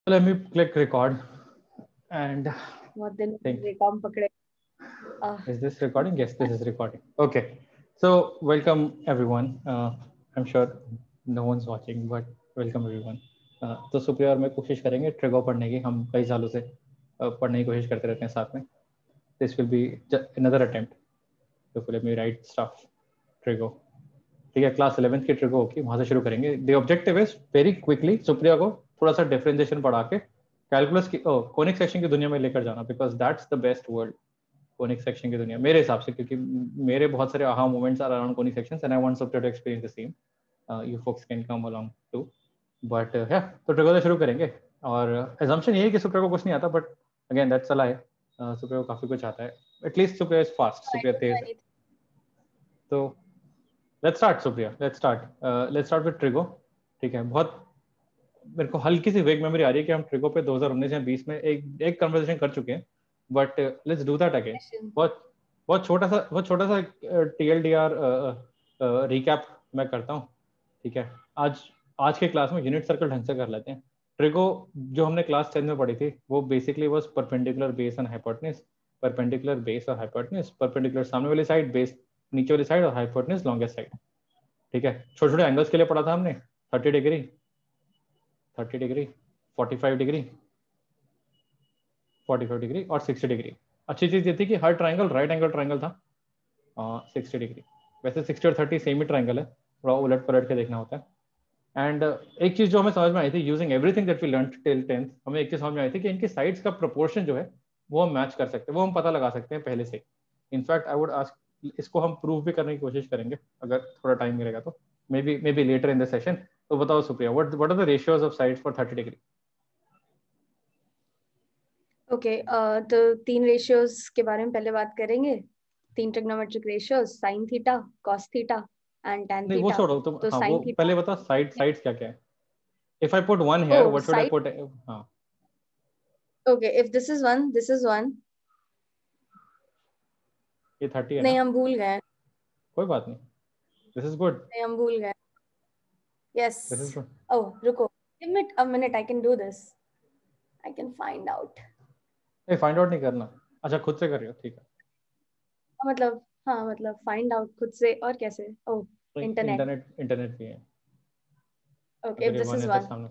Let me click record and बहुत दिन think. काम पकड़े. Is this recording? Yes, this is recording. Okay. So welcome everyone. I'm sure no one's watching, but welcome everyone. तो सुप्रिया और मैं कोशिश करेंगे ट्रिगो पढ़ने की. हम कई सालों से पढ़ने की कोशिश करते रहते हैं साथ में. This will be another attempt. So let me write stuff. Trigo. ठीक है, क्लास 11th की ट्रिगो होगी, वहां से शुरू करेंगे. The objective is very quickly Supriya को थोड़ा सा डिफरेंशिएशन पढ़ा के कैलकुलस की कोनिक सेक्शन की दुनिया में लेकर जाना, because that's the best world. Conic section की दुनिया मेरे हिसाब से, क्योंकि मेरे बहुत सारे aha moments are around conic sections and I want Supriya to experience the same. You folks can come along too. But या तो ट्रिगो से शुरू करेंगे. और assumption ये है कि सुप्रिया को कुछ नहीं आता, but again that's a lie. Supriya को काफी कुछ आता है. At least Supriya is fast, Supriya तेज है. तो let's start Supriya, let's start with trigo. ठीक है, बहुत मेरे को हल्की सी वेग मेमोरी आ रही है कि हम ट्रिगो पे 2019 या 20 में एक कन्वर्सेशन कर चुके हैं, but let's do that again. बहुत बहुत छोटा सा टीएलडीआर रिकैप मैं करता हूँ. ठीक है, आज के क्लास में यूनिट सर्कल ढंग से कर लेते हैं. ट्रिगो जो हमने क्लास 10 में पढ़ी थी वो basically was perpendicular base and hypotenuse. Perpendicular base और हाइपोटेन्यूज, परपेंडिकुलर सामने वाली साइड, बेस नीचे वाली साइड और हाइपोटेन्यूज लॉन्गेस्ट साइड. ठीक है, छोटे छोटे एंगल्स के लिए पढ़ा था हमने. 30 डिग्री, 30 डिग्री, 45 डिग्री, 45 डिग्री और 60 डिग्री. अच्छी चीज ये थी कि हर ट्राइंगल राइट एंगल ट्राइंगल था. 60 डिग्री. वैसे 60 और 30 सेम ही ट्राइंगल है, थोड़ा उलट पलट के देखना होता है. एंड एक चीज जो हमें समझ में आई थी using everything that we learn till 10th, हमें एक चीज समझ में आई थी कि इनकी साइड्स का प्रोपोर्शन जो है वो हम मैच कर सकते हैं, वो हम पता लगा सकते हैं पहले से. इनफैक्ट आई वुड आस्क, इसको हम प्रूव भी करने की कोशिश करेंगे अगर थोड़ा टाइम मिलेगा तो. Maybe later in the session. तो बताओ Supriya, what are the ratios of sides for 30 degree? Okay, तो तीन रेशियोज के बारे में पहले बात करेंगे. तीन trigonometric ratios, sine theta, cos theta and tan नहीं वो थीटा. छोड़ो तुम. तो हाँ वो साइन थीटा. पहले बताओ साइड्स क्या क्या है. If I put one here what should I side. Put? हाँ okay, if this is one, this is one. ये 30 है नहीं, ना, हम भूल गए. कोई बात नहीं. This is good. नहीं, हम भूल गए. Yes. This is good. Oh, रुको. Give me a minute, I can do this. I can find out. नहीं फाइंड आउट नहीं करना. अच्छा खुद से कर रही हो, ठीक है. मतलब, हाँ, मतलब फाइंड आउट खुद से और कैसे? ओह, तो इंटरनेट. इंटरनेट भी है. ओके, इफ अगर ये दिस वन इज है तो वन. सामने.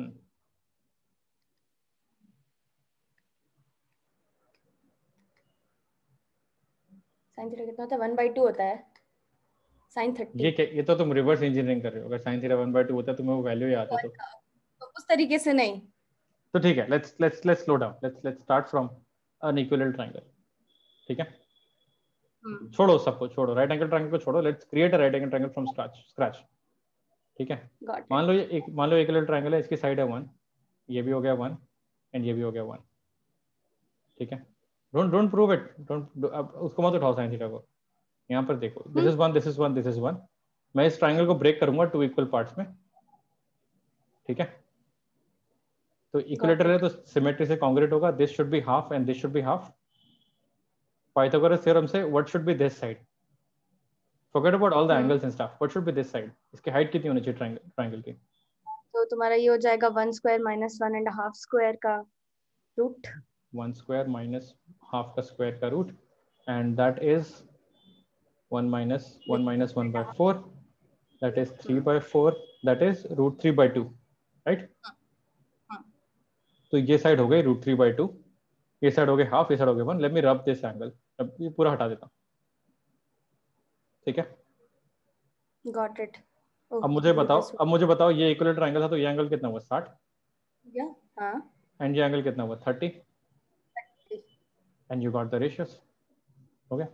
साइन थीटा कितना होता है? 1/2 होता है. साइन 30. ये तो तुम रिवर्स इंजीनियरिंग कर रहे हो. अगर साइन थीटा 1/2 होता है तुम्हें वो वैल्यू याद है तो. तो उस तरीके से नहीं. तो ठीक है, let's slow down. Let's start from an equilateral triangle. ठीक है, छोड़ो सबको, छोड़ो राइट एंगल ट्रायंगल को छोड़ो. Let's create a right angle triangle from scratch. ठीक है, गॉट मान इट. लो ये इक्विलेटरल ट्रायंगल है, इसकी साइड है 1, ये भी हो गया 1 एंड ये भी हो गया 1. ठीक है, डोंट प्रूव इट. डोंट, अब उसको मत उठाओ साइन थीटा को. यहाँ पर देखो, this is 1, this is 1, this is 1. मैं इस ट्रायंगल को ब्रेक करूंगा 2 इक्वल पार्ट्स में. ठीक है, तो इक्विलेटरल है तो सिमेट्री से कॉन्ग्रुएंट होगा. This should be half and this should be half. Pythagoras theorem से what should be this side? Forget about all the angles and stuff. What should be this side? इसकी height कितनी होनी चाहिए triangle की? तो तुम्हारा ये हो जाएगा 1² माइनस 1.5 स्क्वायर का रूट. 1 स्क्वायर माइनस हाफ का स्क्वायर का root, and that is 1 minus 1/4. That is 3/4. That is √3/2. Right. तो ये साइड हो गई √3/2, ये साइड हो गई हाफ, ये साइड हो गई 1. Let me rub this angle. अब ये पूरा हटा देता हूँ. ठीक है, गॉट इट. अब मुझे बताओ ये इक्विलेटरल ट्रायंगल था तो ये एंगल कितना हुआ? 60. हाँ. एंड ये एंगल कितना हुआ? 30. And you got the ratios. हो गया.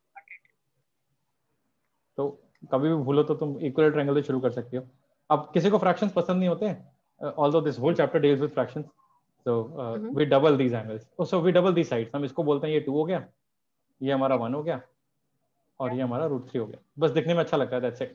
तो कभी भी भूलो तो तुम इक्विलेटरल ट्रायंगल से शुरू कर सकती हो. अब किसी को फ्रैक्शंस पसंद नहीं होते, although this whole chapter deals with fractions, so we double these angles. So we double these sides. हम इसको बोलते हैं ये 2 हो गया, ये हमारा 1 हो गया और ये हमारा √3 हो गया. बस दिखने में अच्छा लगता है, that's it.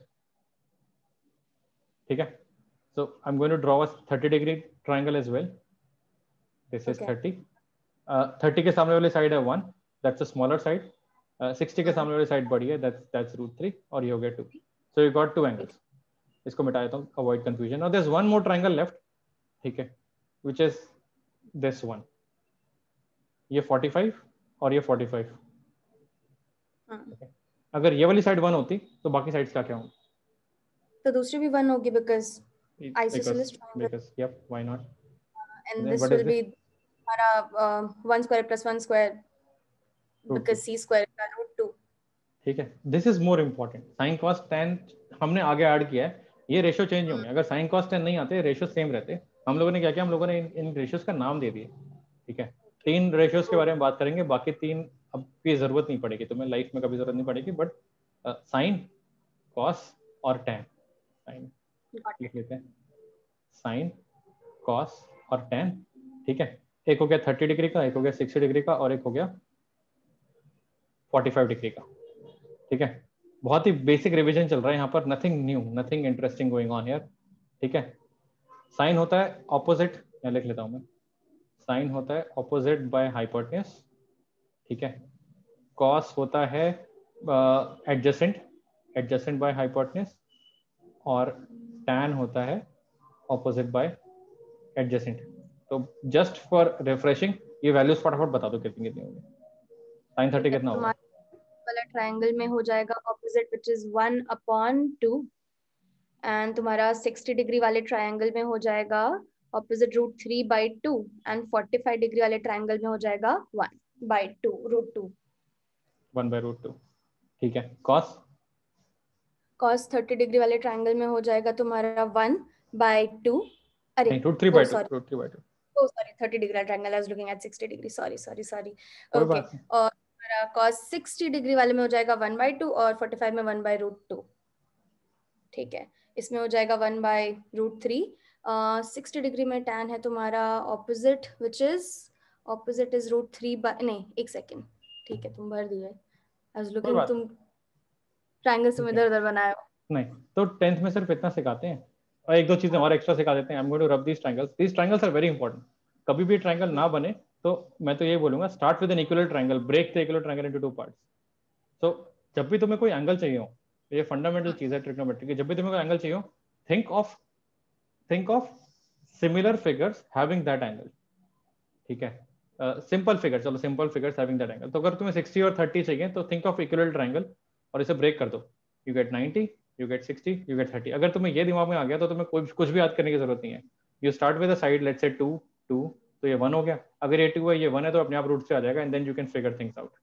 ठीक है, so I'm going to draw a 30 degree triangle as well. This is 30. 30 के सामने वाली साइड है 1, that's a smaller side. 60 के सामने वाली साइड बड़ी है, that's √3 और ये हो गया 2. So you got 2 angles. इसको मिटा देता हूँ, avoid confusion. Now there is one more triangle left. ठीक है, which is this one. ये 45 और ये 45. Okay. अगर ये वाली साइड 1 होती तो बाकी साइड्स क्या क्या होंगी? तो दूसरी भी 1 होगी because isosceles triangle. Because yep, why not? And then this what will is this? be हमारा 1 square plus 1 square because c square का √2. ठीक है, this is more important. Sine cos tan हमने आगे ऐड किया है, ये रेशियो चेंज होंगे. अगर साइन कॉस टेन नहीं आते, रेशियो सेम रहते. हम लोगों ने क्या किया, हम लोगों ने इन रेशियोज का नाम दे दिए. ठीक है, 3 रेशियोज के बारे में बात करेंगे, बाकी 3 अब की जरूरत नहीं पड़ेगी तुम्हें, लाइफ में कभी जरूरत नहीं पड़ेगी. बट साइन, कॉस और टेन. साइन लिख लेते हैं, साइन, कॉस और टेन. ठीक है, एक हो गया 30 डिग्री का, एक हो गया 60 डिग्री का, और एक हो गया 45 डिग्री का. ठीक है, बहुत ही बेसिक रिवीजन चल रहा है यहाँ पर. Nothing new, nothing interesting going on here. ठीक है, साइन होता है ऑपोजिट, मैं लिख लेता हूँ मैं. साइन होता है ऑपोजिट बाय हाइपोटेन्यूज. ठीक है, कॉस होता है एडजेसेंट, एडजेसेंट बाय हाइपोटेन्यूज. और टैन होता है ऑपोजिट बाय एडजेसेंट. तो जस्ट फॉर रिफ्रेशिंग ये वैल्यूज फटाफट बता दो कितनी कितनी होंगी. साइन 30 कितना होगा? वाला ट्रायंगल में हो जाएगा ऑपोजिट व्हिच इज 1/2. एंड तुम्हारा 60 डिग्री वाले ट्रायंगल में हो जाएगा ऑपोजिट √3/2. एंड 45 डिग्री वाले ट्रायंगल में हो जाएगा 1/2 √2. 1/√2. ठीक है, कॉस, कॉस 30 डिग्री वाले ट्रायंगल में हो जाएगा तुम्हारा 1/2. अरे √3/2. Oh, sorry, 30 degree triangle. I was looking at 60 degree. Sorry. कोई Okay. बात नहीं. और हमारा cos 60 डिग्री वाले में हो जाएगा 1/2 और 45 में 1/√2. ठीक है, इसमें हो जाएगा 1/√3. 60 डिग्री में tan है तुम्हारा opposite which is opposite is √3 नहीं, एक सेकेंड. ठीक है, तुम भर दिए. I was looking, तुम ट्रायंगल से इधर उधर बनाया नहीं. तो 10th में सिर्फ इतना सिखाते हैं, और एक दो चीजें और एक्स्ट्रा सिखा देते हैं. I am going to rub these triangles. These triangles are very important. कभी भी ट्रायंगल ना बने तो मैं तो ये बोलूंगा, start with an equilateral triangle, break the equilateral triangle into 2 parts. तो जब भी तुम्हें कोई एंगल चाहिए हो, ये फंडामेंटल चीज है ट्रिग्नोमेट्री की, जब भी तुम्हें कोई एंगल चाहिए हो, think of similar figures having that angle. ठीक है, सिंपल फिगर, चलो simple figures having that angle. तो अगर तुम्हें 60 और 30 चाहिए तो थिंक ऑफ इक्विलर ट्रायंगल और इसे ब्रेक कर दो. You get 90, you get 60, you get 30. अगर तुम्हें ये दिमाग में आ गया तो तुम्हें कुछ भी याद करने की जरूरत नहीं है. You start with a side, let's say 2 2, तो ये 1 हो गया. अगर ये 2 है, ये 1 है, तो अपने आप रूट से आ जाएगा. And then you can figure things out.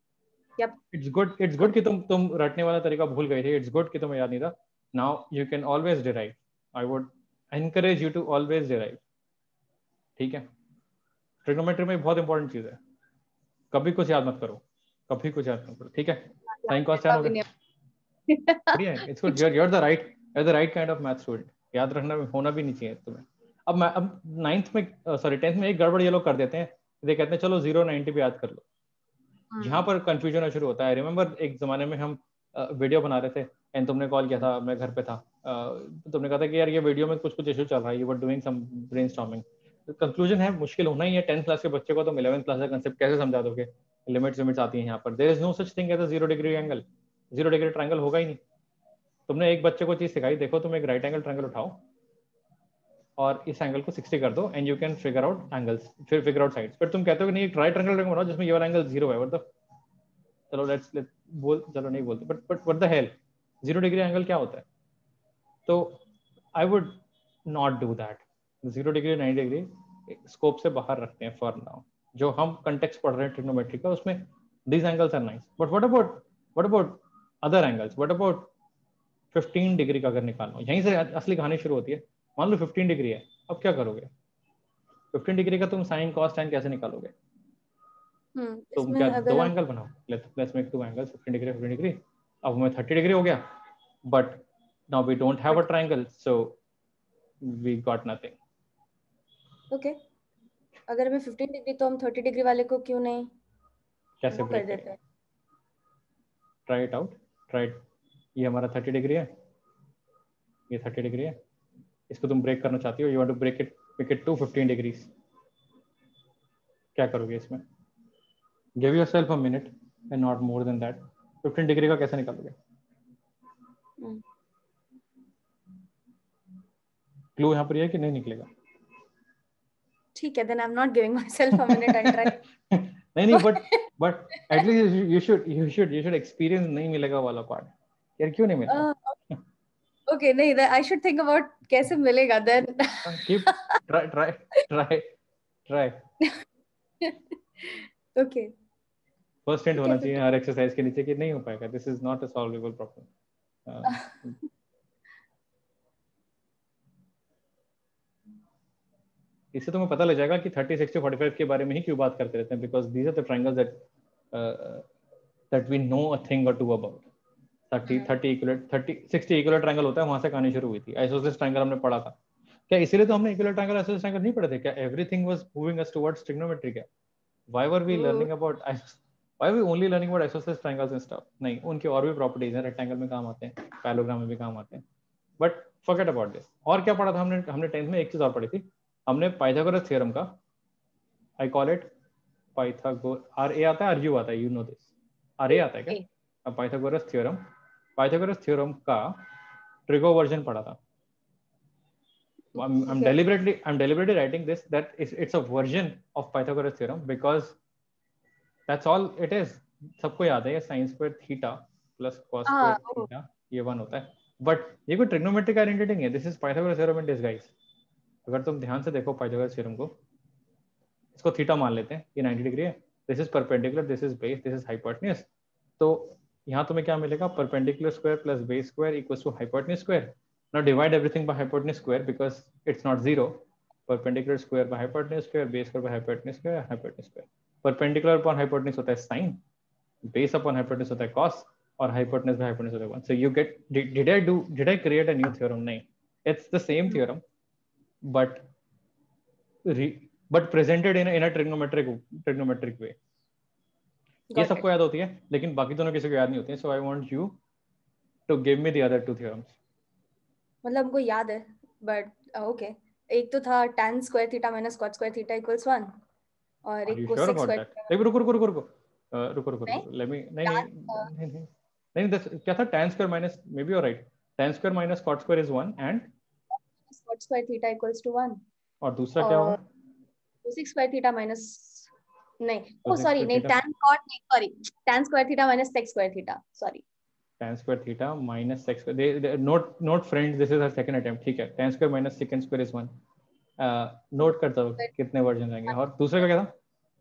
It's good कि तुम रटने वाला तरीका भूल गए थे. इट्स गुड कि तुम्हें याद नहीं था. Now you can always derive. I would encourage you to always derive. ठीक है, ट्रिग्नोमेट्री में बहुत इंपॉर्टेंट चीज है. कभी कुछ याद मत करो, कभी कुछ याद मत करो. ठीक है, साइन कॉस टैन हो गया. बढ़िया है, it's good. You are the right kind of math student. याद रखना होना भी नहीं चाहिए तुम्हें. अब 9th में, सॉरी 10th में एक गड़बड़ ये लोग कर देते हैं. ये कहते हैं चलो 0 90 भी याद कर लो. यहाँ पर कंफ्यूजन होना शुरू होता है. रिमेंबर एक जमाने में हम वीडियो बना रहे थे एंड तुमने कॉल किया था, मैं घर पे था. तुमने कहा था कि यार ये वीडियो में कुछ इशू चल रहा है. You were doing some brainstorming. Conclusion है मुश्किल होना ही है 10th क्लास के बच्चे को. तुम 11th क्लास का कंसेप्ट कैसे समझा दोगे? लिमिट्स आती हैं यहाँ पर. There is no such thing as a 0 degree angle. 0 degree triangle होगा ही नहीं. तुमने एक बच्चे को चीज सिखाई, देखो तुम एक राइट एंगल ट्रायंगल उठाओ और इस एंगल को 60 कर दो and you can figure out angles, फिर फिगर आउट साइड्स. फिर तुम कहते हो कि नहीं, राइट ट्रायंगल बनाओ जिसमें ये वाला एंगल 0 है. मतलब चलो लेट्स बोल, चलो नहीं बोलते, but what the hell, 0 degree angle क्या होता है? तो I would not do that. 0 degree 90 degree scope से बाहर रखते हैं फॉर नाउ. जो हम कंटेक्स्ट पढ़ रहे हैं ट्रिग्नोमेट्री का, उसमें these angles are nice. But what about other angles? What about 15 degree का अगर निकालना, यहीं से असली कहानी शुरू होती है. मान लो 15 डिग्री है, अब क्या करोगे? 15 डिग्री का तुम साइन कॉस टैन कैसे निकालोगे? तुम क्या दो एंगल बनाओ? Let's make 2 angles, 15 degree 15 degree. अब हमें 30 डिग्री हो गया, but now we don't have a triangle, so we got nothing. Okay, अगर हमें 15 डिग्री तो हम 30 डिग्री वाले को क्यों नहीं कैसे ब्रेक देते हैं? Try it out. ट्राई. ये हमारा 30 डिग्री है, ये 30 डिग्री है. इसको तुम ब्रेक करना चाहती हो, you want to break it, make it two 15 degrees. क्या करोगे इसमें? Give yourself a minute and not more than that. 15 degree का कैसे निकालोगे? क्लू यहाँ पर ये है कि नहीं निकलेगा. ठीक है, then I'm not giving myself a minute. I'll try. नहीं, but at least you should experience नहीं मिलेगा वाला part. यार क्यों नहीं मिलेगा? Okay, नहीं, I should think about कैसे मिलेगा then. Keep try. Okay. First hint होना चाहिए हर एक्सरसाइज के नीचे कि नहीं हो पाएगा. This is not a solvable problem. इससे तुम्हें पता लग जाएगा कि 30, 60, 45 के बारे में ही क्यों बात करते रहते हैं. Because these are the triangles that we know a thing or two about. 30 equal 60 equal triangle होता है, वहां से कहानी शुरू हुई थी. आइसोसेलेस ट्रायंगल हमने पढ़ा था क्या? इसीलिए तो हमने इक्वल ट्रायंगल आइसोसेलेस ट्रायंगल नहीं पढ़े थे क्या? Everything was moving us towards trigonometry क्या? Why were we learning about why we only learning about isosceles triangles and stuff? नहीं, उनके और भी प्रॉपर्टीज हैं. रेक्टेंगल में काम आते हैं, पैरेललोग्राम में भी काम आते हैं. But forget about this. और क्या पढ़ा था हमने 10th में? एक चीज और पढ़ी थी हमने, पाइथागोरस थ्योरम का. I call it Pythagor. Are a आता है, आर यू आता है? You know this. Are a आता है क्या? अब पाइथागोरस थ्योरम का ट्रिगो वर्जन पढ़ा था. I'm deliberately writing this that it's a version of Pythagoras theorem because that's all it is. सबको याद है ये sin square theta plus cos square theta ये 1 होता है. बट ये कोई ट्रिग्नोमेट्रिक आइडेंटिटी नहीं है. This is Pythagoras theorem in disguise. अगर तुम ध्यान से देखो पाइथागोरस थ्योरम को, इसको थीटा मान लेते हैं, ये 90 डिग्री है. This is perpendicular, this is base, this is hypotenuse. तो यहाँ तुम्हें क्या मिलेगा? Perpendicular square plus base square equals to hypotenuse square. Now divide everything by hypotenuse square because it's not zero. Perpendicular square by hypotenuse square, base square by hypotenuse square, hypotenuse square. Perpendicular upon hypotenuse होता है sin, base upon hypotenuse होता है cos, और hypotenuse by hypotenuse होता है 1. So you get, did I create a new theorem? नहीं, it's the same theorem, but presented in a trigonometric way. ये सबको याद होती है, लेकिन बाकी दोनों किसी को याद नहीं होती है. So I want you to give me the other two theorems. मतलब हमको याद है बट ओके. एक तो था tan square theta minus cot square theta equals 1 और एक cosec स्क्वायर. रुको. लेट मी नहीं क्या था? tan square minus, maybe you are right राइट. tan square minus cot square is 1 and cot square theta equals to 1. और दूसरा क्या होगा? cosec स्क्वायर थीटा माइनस, नहीं, ओ सॉरी, नहीं, tan cot नहीं, sorry, tan square theta minus sec square theta, sorry. tan square theta minus sec square. They note friends, this is our second attempt. ठीक है. tan square minus secant square is 1. Note करता हूँ कितने version आएंगे. और दूसरे का क्या था?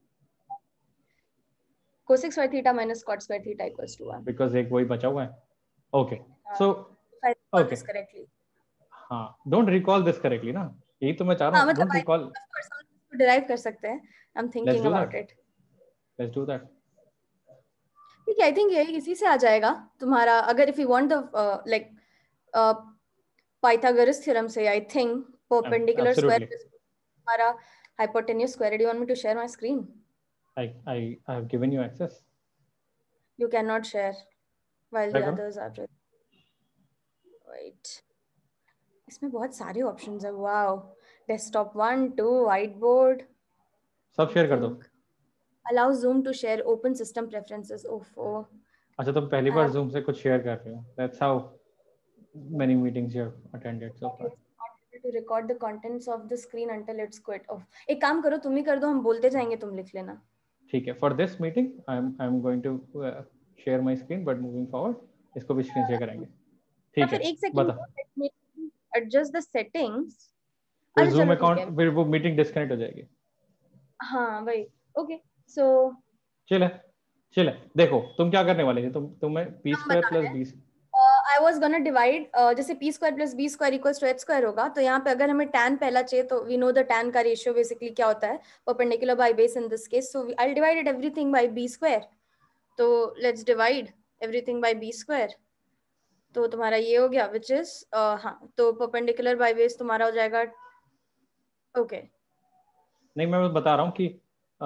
cosec square theta minus cot square theta equals to 1. Because एक वही बचा हुआ है. Okay, so okay, correctly. हाँ, डोंट रिकॉल दिस करेक्टली ना, यही तो मैं चाह रहा हूँ. डोंट रिकॉल, डिराइव कर सकते हैं. I am thinking about it. Let's do that. ठीक है, आई थिंक यही इसी से आ जाएगा तुम्हारा. अगर if you want the like Pythagoras theorem से, आई थिंक परपेंडिकुलर स्क्वायर तुम्हारा hypotenuse square. Do you want me to share my screen? I have given you access. You cannot share while the others are ready. Wait, इसमें बहुत सारे options है. Wow, desktop 1, 2, white board, सब share कर दो. Allow Zoom to share open system preferences. Oh. अच्छा, तुम पहली बार Zoom से कुछ शेयर कर रहे हो. That's how many meetings you have attended so far. To record the contents of the screen until it's quit. Oh, एक काम करो, तुम ही कर दो, हम बोलते जाएंगे, तुम लिख लेना. ठीक है. For this meeting, I'm going to share my screen, but moving forward, इसको भी स्क्रीन शेयर करेंगे. ठीक है. एक सेकंड, adjust the settings. फिर Zoom अकाउंट, फिर वो मीटिंग डिस्कनेक्ट हो जाएगी. हाँ भाई. ओके, सो चले देखो तुम क्या करने वाले थे. तुम्हें p square plus b, I was gonna divide, जैसे p square plus b square equals to h square होगा, तो यहाँ पे अगर हमें tan पहला चाहिए तो we know the tan का रेशियो बेसिकली क्या होता है, perpendicular by base in this case. So I'll divide it everything by b square. तो let's divide everything by b square. तो तुम्हारा ये हो गया, which is हाँ, तो परपेंडिकुलर बाय बेस तुम्हारा हो जाएगा. ओके, नहीं, मैं बता रहा हूँ कि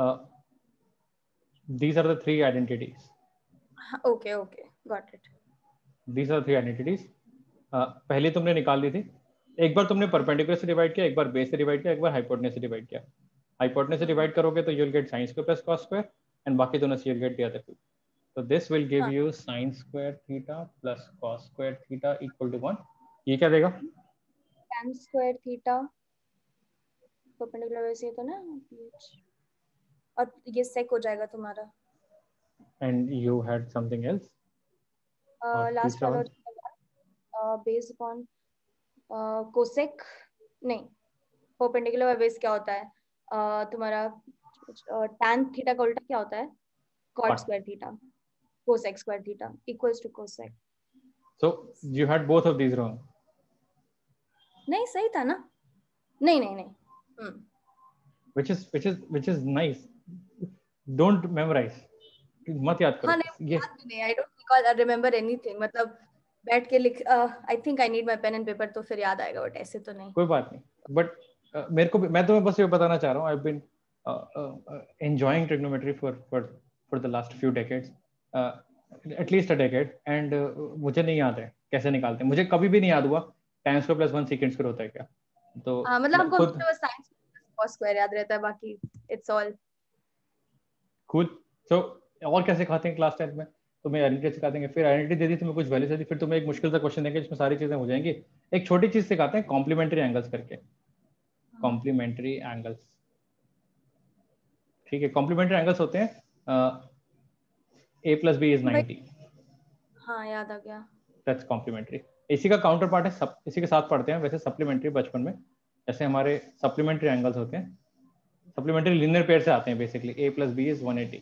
these are the three identities. Okay, got it. These are three identities. पहले तुमने निकाल दी थी. एक बार तुमने परपेंडिकुलर से डिवाइड किया, एक बार बेस से डिवाइड किया, एक बार हाइपोटेन्यूज से डिवाइड किया. हाइपोटेन्यूज से डिवाइड करोगे तो you'll get sin square plus cos square, and बाकी दोनों से you'll get the other two. So this will give you sin square theta plus cos square theta equal to 1. ये क्या देगा? tan square theta परपेंडिकुलर वैसे ही तो ना, और ये सेक हो जाएगा तुम्हारा। And you had something else? और लास्ट तीसरा वाला हो वन? जाएगा बेस्ड अपॉन कोसेक, नहीं परपेंडिकुलर बेस क्या होता है तुम्हारा, tan थीटा का उल्टा क्या होता है, cot square theta, cosec square theta equals to cosec। So you had both of these wrong. नहीं सही था ना, नहीं नहीं नहीं। which is nice. Don't memorize. मत याद करो हाँ नहीं, ये। याद भी नहीं, I don't recall remember anything, मतलब बैठ के लिख, I think I need my pen and paper तो फिर याद आएगा, बट ऐसे तो नहीं। कोई बात नहीं, बट मेरे को मैं तुम्हें बस ये बताना चाह रहा हूँ, I have been enjoying trigonometry for the last few decades, at least a decade, and मुझे नहीं याद है कैसे निकालते हैं, मुझे कभी भी नहीं याद हुआ tan square plus 1 second square होता है क्या, तो मतलब हमको खुद बस साइंस cos स्क्वायर याद रहता है, बाकी इट्स ऑल कूल। सो और क्या सिखाते हैं क्लास 10 में? तुम्हें आइडेंटिटी सिखा देंगे, फिर आइडेंटिटी दे दी तुम्हें कुछ वैल्यू दी, फिर तुम्हें एक मुश्किल सा क्वेश्चन देंगे जिसमें सारी चीजें हो जाएंगी। एक छोटी चीज सिखाते हैं कॉम्प्लीमेंट्री एंगल्स करके, कॉम्प्लीमेंट्री एंगल्स, ठीक है। कॉम्प्लीमेंट्री एंगल्स होते हैं a प्लस बी इज 90, हाँ याद आ गया। That's complementary. इसी का काउंटर पार्ट है इसी के साथ पढ़ते हैं वैसे सप्लीमेंट्री बचपन में, जैसे हमारे सप्लीमेंट्री एंगल्स होते हैं, सप्लीमेंट्री लिनियर पेयर से आते हैं basically, a plus B is 180,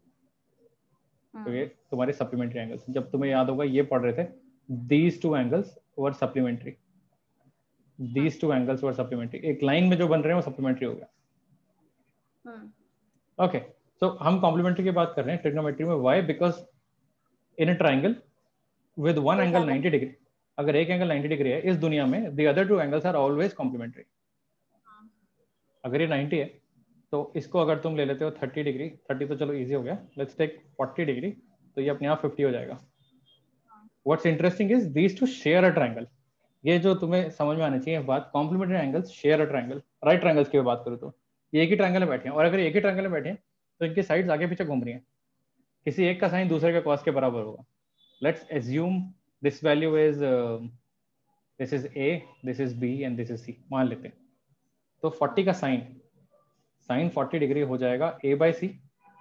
तो ये तुम्हारे सप्लीमेंट्री एंगल्स, जब तुम्हें याद होगा ये पढ़ रहे थे, these two angles were supplementary, these two angles were supplementary, एक लाइन में जो बन रहे हैं वो सप्लीमेंट्री हो गया। ओके, सो हम कॉम्प्लीमेंट्री की बात कर रहे हैं ट्रिग्नोमेट्री में, why? Because in a triangle with one angle 90 degree, अगर एक एंगल 90 डिग्री है इस दुनिया में, the other two angles are always complementary. अगर ये 90 है तो इसको अगर तुम ले लेते हो 30 डिग्री, 30 तो चलो इजी हो गया, लेट्स टेक 40 डिग्री, तो ये अपने आप 50 हो जाएगा। What's interesting is these two share a triangle, ये जो तुम्हें समझ में आनी चाहिए बात, complementary angles share a triangle. Right triangles की बात करूँ तो ये एक ही ट्राइंगल में बैठे हैं, और अगर एक ही ट्राइंगल में बैठे हैं तो इनकी साइड्स आगे पीछे घूम रही हैं, किसी एक का साइन दूसरे के कॉस के बराबर होगा। Let's assume this value is this is a, this is b and this is c, मान लेते हैं। तो 40 का साइन 40 डिग्री हो जाएगा a by C,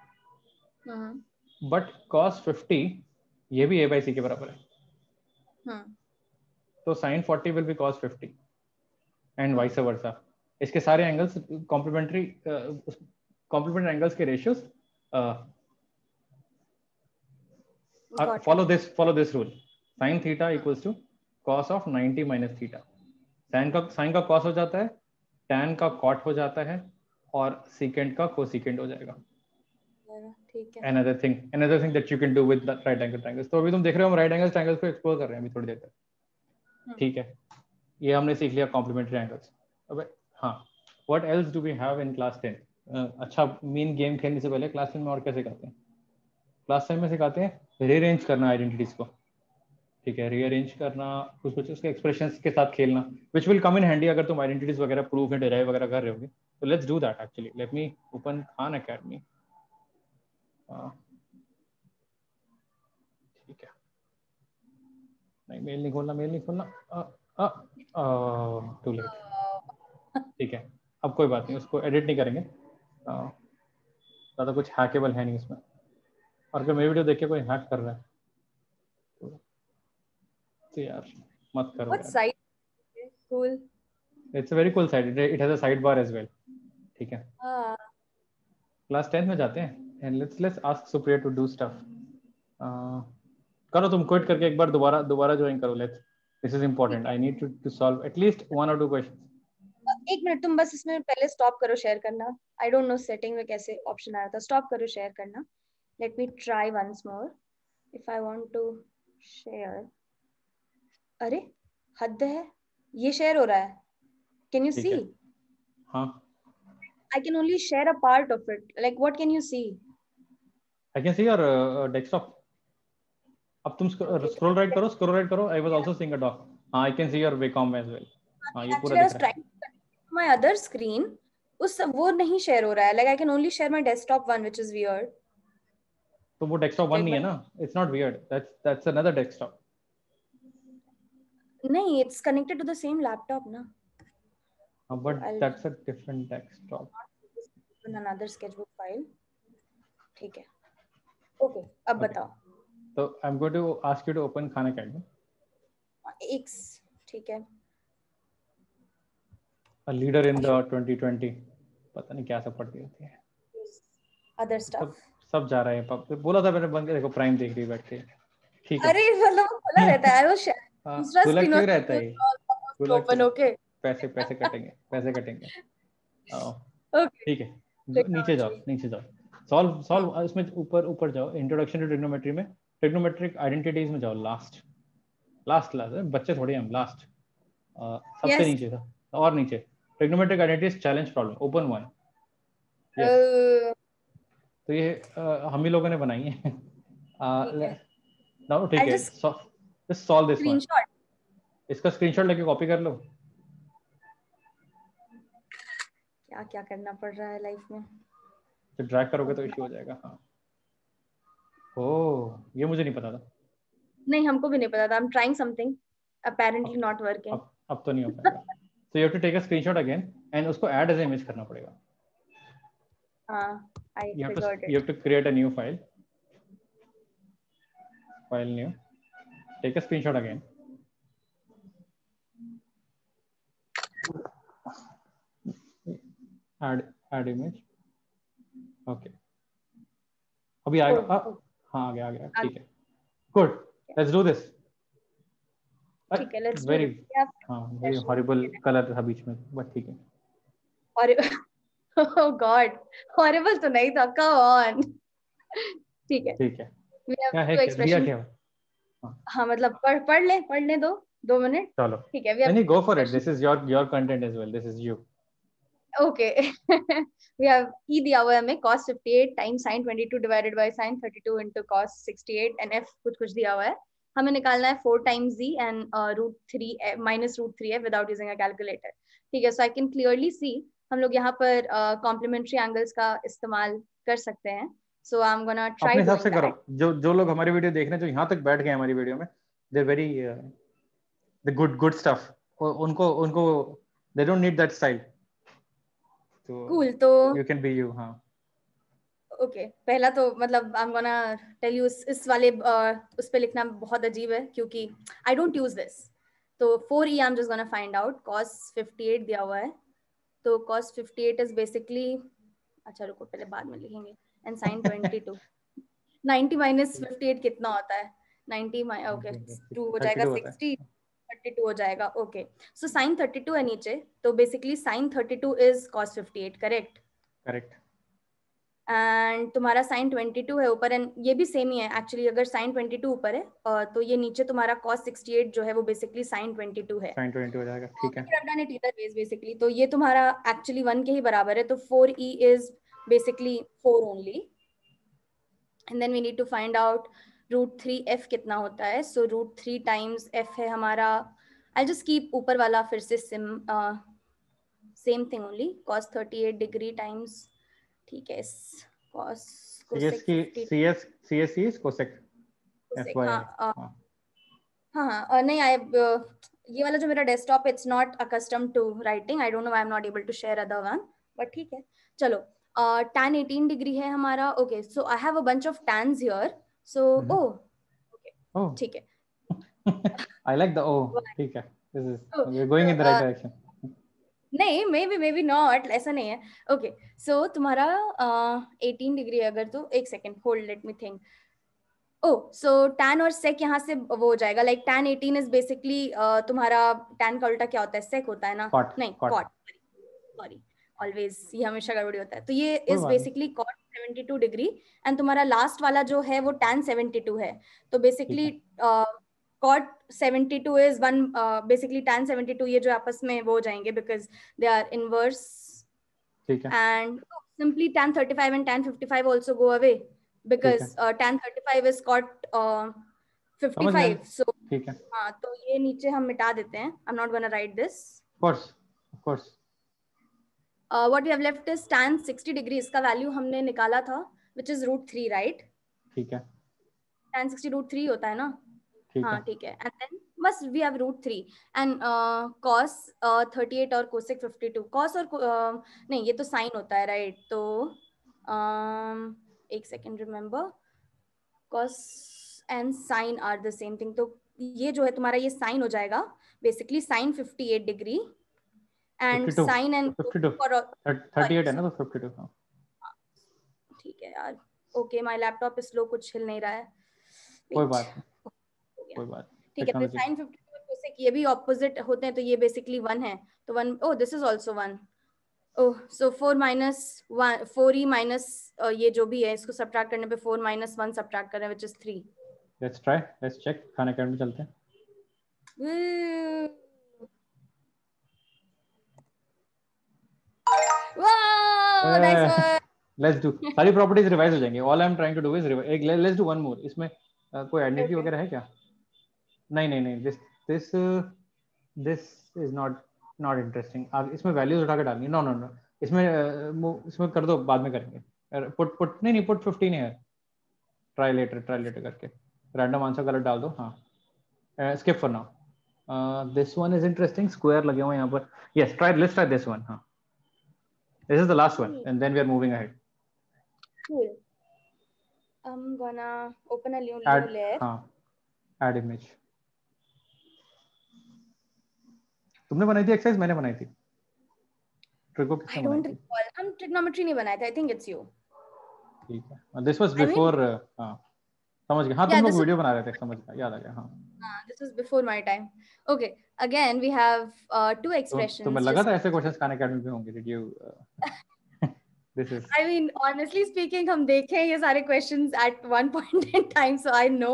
but cos 50 ये भी a बाई सी के बराबर है, तो sine 40 will be cos 50 and vice versa. इसके सारे एंगल्स कॉम्प्लीमेंट्री एंगल्स के ratios follow this rule, sin theta equals to cos of 90 minus theta। Sine का cos हो जाता है, tan का cot हो जाता है, और secant का cosecant हो जाएगा। ठीक है। another thing that you can do with the right angle triangles। तो अभी तुम देख रहे हो हम राइट एंगल ट्रायंगल्स को एक्सप्लोर कर रहे हैं अभी थोड़ी देर तक, ठीक है। ये हमने सीख लिया कॉम्प्लीमेंट्री एंगल्स। अब हाँ, what else do we have in class 10? अच्छा, मेन गेम खेलने से पहले क्लास 10 में और क्या सिखाते हैं? क्लास 10 में सिखाते हैं रीअरेंज करना आइडेंटिटीज को, ठीक है, रीअरेंज करना, कुछ उसके एक्सप्रेशंस के साथ खेलना, which will come in handy अगर तुम आइडेंटिटीज वगैरह प्रूफ एंड डिराइव वगैरह कर रहे होगे। तो let's do that actually, let me open Khan Academy, ठीक है। नहीं, मेल नहीं खोलना, टू लेट, ठीक है। अब कोई बात नहीं, उसको एडिट नहीं करेंगे, ज़्यादा कुछ हैकेबल है नहीं इसमें, और अगर मेरी वीडियो देख के कोई हैक कर रहा है तो यार मत करो What यार। side? Cool. It's a very cool side, it has a side bar as well, ठीक है। क्लास 10 में जाते हैं and let's ask Supriya to do stuff. करो तुम, क्विट करके एक बार दोबारा ज्वाइन करो, let's, this is important, I need to solve at least 1 or 2 questions. एक मिनट, तुम बस इसमें पहले स्टॉप करो शेयर करना। आई डोंट नो सेटिंग में कैसे ऑप्शन आया था, स्टॉप करो शेयर करना। Let me try once more if I want to share. अरे हद है, ये शेयर हो रहा है, कैन यू सी? हाँ, I can only share a part of it. Like what can you see? I can see your desktop. अब तुम स्क्रॉल राइट करो, I was also seeing a doc. हाँ, I can see your Wacom as well. हाँ, ये पूरा दिख रहा है। My other screen, वो नहीं शेयर हो रहा है। Like I can only share my desktop one, which is weird. तो वो डेस्कटॉप 1 नहीं है ना, it's not weird, that's another desktop. नहीं, it's connected to the same laptop ना। but that's a different desktop. Open another sketchbook file. ठीक है, okay, अब बताओ. So I'm going to ask you to open Khan Academy. X, ठीक है. A leader in the 2020. पता नहीं क्या सब पढ़ती होती है. Other stuff. सब जा रहा है. बोला था मैंने बंद देखो प्राइम देख रही बैठ के. ठीक है. अरे मतलब खुला रहता है वो दूसरा स्क्रीन क्यों रहता है? Open okay. पैसे कटेंगे. ओके ठीक है. नीचे जाओ. सॉल्व इसमें ऊपर जाओ. इंट्रोडक्शन टू ट्रिग्नोमेट्री में ट्रिग्नोमेट्रिक आइडेंटिटीज में जाओ. लास्ट बच्चे थोड़े हम लास्ट सबसे नीचे था और नीचे trigonometric identities challenge problem open 1. तो ये हम ही लोगों ने बनाई है. नाउ ठीक है. Just solve this one. इसका स्क्रीनशॉट लेके कॉपी कर लो. क्या करना पड़ रहा है लाइफ में. तो ड्रैग करोगे तो इश्यू हो जाएगा. हाँ. ओह ये मुझे नहीं पता था. नहीं हमको भी नहीं पता था. I am trying something apparently not working. अब तो नहीं हो पाएगा. So you have to take a screenshot again and उसको add as image करना पड़ेगा. हाँ, I figured it. You have to create a new file. File new. Take a screenshot again. Add image. Okay. अभी आएगा. हाँ आ गया. ठीक है. Good. Let's do this. ठीक है, let's very horrible color था बीच में, but ठीक है. और oh God, horrible तो नहीं था. Come on. ठीक है. क्या है क्या? हाँ मतलब पढ़ ले 2 मिनट. चलो ठीक है. नहीं go for it. This is your content as well. This is you. Okay. We have E दिया हुआ है हमें cos 58 times sin 22 divided by sin 32 into cos 68 and F कुछ दिया हुआ है. हमें निकालना है 4 times Z and √3 minus √3F without using a calculator. ठीक है. So I can clearly see हम लोग यहाँ पर complementary angles का इस्तेमाल कर सकते हैं. So I'm gonna try अपने हिसाब से करो. जो लोग हमारी वीडियो देख रहे हैं, जो यहाँ तक बैठ गए हमारी वीडियो में, they're very the good stuff. उनको they don't need that style. Cool. तो you can be you. हाँ. ओके पहला तो मतलब I am gonna tell you इस वाले उस पे लिखना बहुत अजीब है क्योंकि आई डोंट यूज दिस. तो 4e I am just gonna find out. cos 58 दिया हुआ है. तो cos 58 इज बेसिकली, अच्छा रुको पहले बाद में लिखेंगे. एंड sin 22 90 minus 58 कितना होता है? 90 ओके 2 हो जाएगा 60 32 हो जाएगा. ओके सो sin 32 है नीचे. तो basically sin 32 is cos 58. Correct. And तुम्हारा sin 22 है ऊपर. एंड ये भी सेम ही है एक्चुअली. अगर sin 22 ऊपर है तो ये नीचे तुम्हारा cos 68 जो है वो बेसिकली sin 22 है. sin 22 हो जाएगा. ठीक है. I've done it either ways basically. तो ये तुम्हारा एक्चुअली 1 के ही बराबर है. तो 4e इज basically 4 only. And then we need to find out √3f कितना होता है. सो √3 टाइम्स f है हमारा. आई जस्ट कीप ऊपर वाला फिर से same thing only. cos 38 degree times, ठीक है, cos CSC is cosec. हाँ नहीं ये वाला जो मेरा desktop it's not accustomed to writing. I don't know I am not able to share other one, but ठीक है. चलो tan 18 डिग्री है हमारा. Okay so I have a bunch of tans here. So okay ठीक है. I like the ठीक है. This is we're going in the right direction. नहीं मे बी नॉट, ऐसा नहीं है. ओके सो तुम्हारा 18 डिग्री अगर, तो एक second hold let me think. So tan और sec यहाँ से वो हो जाएगा. लाइक tan 18 इज बेसिकली तुम्हारा tan का उल्टा क्या होता है? sec होता है ना. नहीं cot, सॉरी ऑलवेज ये हमेशा गड़बड़ी होता है. तो ये is basically cot 72 degree. And तुम्हारा लास्ट वाला जो है वो tan 72 है. तो basically cot 72 is one basically tan 72 ये जो आपस में वो हो जाएंगे because they are inverse. ठीक है. And simply tan 35 and tan 55 also go away because tan 35 is cot 55. So ठीक है. हाँ तो ये नीचे हम मिटा देते हैं. I'm not gonna write this. Of course. What we have left is tan 60 degree. इसका वैल्यू हमने निकाला था which is √3 right? ठीक है. tan 60 √3 होता है ना. हाँ ठीक है, एंड देन बस वी हैव √3 एंड cos 38 और cosec 52. cos और नहीं, ये तो साइन होता है राइट, तो एक second, remember cos and sine are the same thing, तो ये जो है तुम्हारा ये साइन हो जाएगा basically sine 58 degree and 52 sine and 52 38 है ना, तो 52. हाँ ठीक है यार, okay my laptop is slow, कुछ हिल नहीं रहा है, कोई बात नहीं, कोई बात नहीं, ठीक है। तो टेक्नोलॉजी. साइन 52 और cosec ये भी ऑपोजिट होते हैं, तो ये बेसिकली 1 है, तो 1, oh this is also 1, oh so 4 minus 1, 4e minus ये जो भी है इसको सब्ट्रैक्ट करने पे 4 माइनस 1 सब्ट्रैक्ट कर रहे हैं which is 3. Let's try, let's check, Khan Academy चलते हैं. Wow nice one. Let's do, सारी प्रॉपर्टीज रिवाइज हो जाएंगी. All I am trying to do is एक, लेट्स डू वन मोर. इसमें कोई आइडेंटिटी वगैरह है क्या? नहीं नहीं नहीं, this this this is not interesting. आप इसमें वैल्यूज उठा के डालनी. नो नो नो, इसमें कर दो, बाद में करेंगे. पुट नहीं, पुट 15 है. ट्राई लेटर करके रैंडम आंसर गलत डाल दो. हाँ, skip for now. This one is interesting. Square लगे हुए यहाँ पर. Yes, let's try this one. हाँ, this is the last one and then we are moving ahead. Cool. I'm gonna open a new layer. हाँ, add image. तुमने बनाई थी exercise, मैंने बनाई थी. ट्रिको किसने बनाई थी? हम ट्रिग्नोमेट्री नहीं बनाए थे, आई थिंक इट्स यू. ठीक है, दिस वाज बिफोर. हाँ समझ गया. हाँ तुम लोग वीडियो बना रहे थे, समझ गया, याद आ गया. हाँ this was before my time. Okay, again we have two expressions. तो मैं लगा था ऐसे क्वेश्चंस खान अकेडमी पे होंगे. Did you this is, I mean honestly speaking हम देखे ये सारे questions at one point in time, so I know.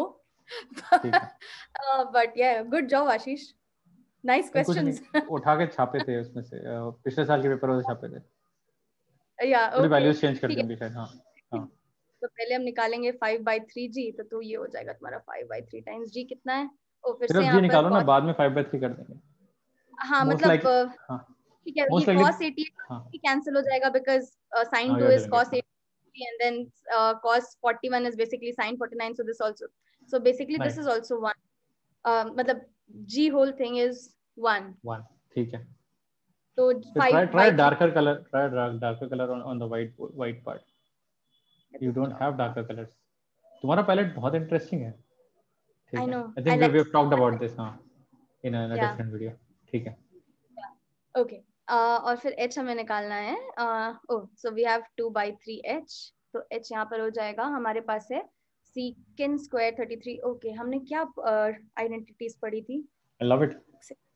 But yeah, good job Ashish, nice questions. उठा के छापे थे उसमें से, पिछले साल के पेपर में छापे थे. Yeah, थोड़ी वैल्यूज चेंज कर देंगे शायद. हाँ हाँ, तो पहले हम निकालेंगे 5/3g, तो ये हो जाएगा तुम्हारा 5/3 टाइम्स g कितना है. और फिर से जी निकालो ना, बाद में 5/3 कर देंगे. हाँ मतलब ठीक है, ये cos 80 कैंसिल हो जाएगा because sin 2 is cos 80 and then cos 41 is basically sin 49, so this also, so basically this is also 1. मतलब g whole thing is 1. ठीक है. तो try darker color on the white part. You don't have darker colors. तुम्हारा palette बहुत interesting है. I know. I think we have talked about this in a different video. ठीक है. Okay. और फिर h हमें निकालना है. So we have 2/3h. तो h यहाँ पर हो जाएगा, हमारे पास है secant square 33. Okay, हमने क्या आइडेंटिटीज पढ़ी थी? I love it.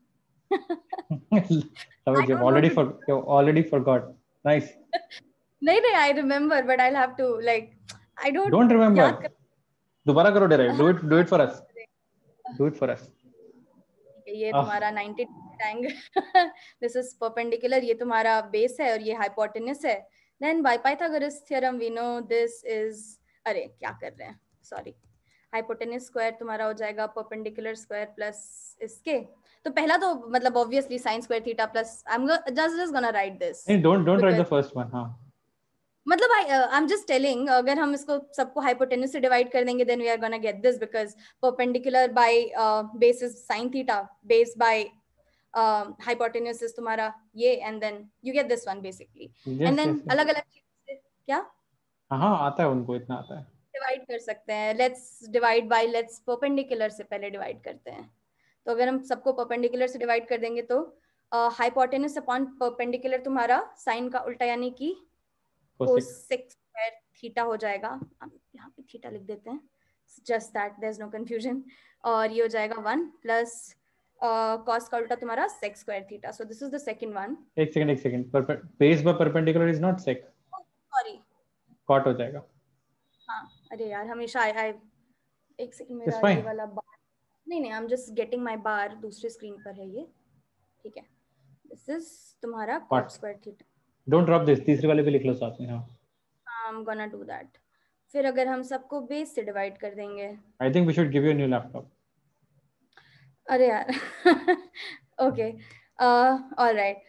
You already forgot. Nice. नहीं, I remember, but I'll have to like. I don't remember. दोबारा करो derive. Do it for us. Do it for us. ये तुम्हारा 90 एंगल. This is perpendicular. ये तुम्हारा base है और ये हाइपोटेनस है. Then by Pythagoras theorem we know this is, अरे क्या कर रहे हैं, सॉरी, हाइपोटेनस स्क्वायर तुम्हारा हो जाएगा परपेंडिकुलर स्क्वायर प्लस इसके. तो पहला तो मतलब obviously sin square theta plus, I am just gonna write this. don't write the first one. हाँ मतलब आई एम जस्ट टेलिंग, अगर हम इसको सबको हाइपोटेनस से डिवाइड कर देंगे then we are gonna get this, because perpendicular by base is sin theta, base by hypotenuse is तुम्हारा ये, and then you get this one basically. And then अलग अलग चीज से क्या हाँ आता है उनको, इतना आता है, डिवाइड कर सकते हैं. Let's divide by, let's perpendicular से पहले डिवाइड करते हैं. तो अगर हम सबको परपेंडिकुलर से डिवाइड कर देंगे तो हाइपोटेनस अपॉन परपेंडिकुलर तुम्हारा साइन का उल्टा यानी कि cosec स्क्वायर थीटा हो जाएगा. यहाँ पे थीटा लिख देते हैं just that there's no confusion. और ये हो जाएगा 1 प्लस cos का उल्टा तुम्हारा sec square theta. So this is the second one. एक second, base by perpendicular is not sec. Sorry, cot हो जाएगा. हाँ अरे यार हमेशा आई एक सेकंड, मेरा ये वाला बार नहीं, I am just getting my bar, दूसरे स्क्रीन पर है ये. ठीक है, दिस इज तुम्हारा cot square theta. Don't drop this, तीसरे वाले पे लिख लो साथ में. हाँ I am gonna do that. फिर अगर हम सबको बेस से डिवाइड कर देंगे, I think we should give you a new laptop. अरे यार ओके ऑलराइट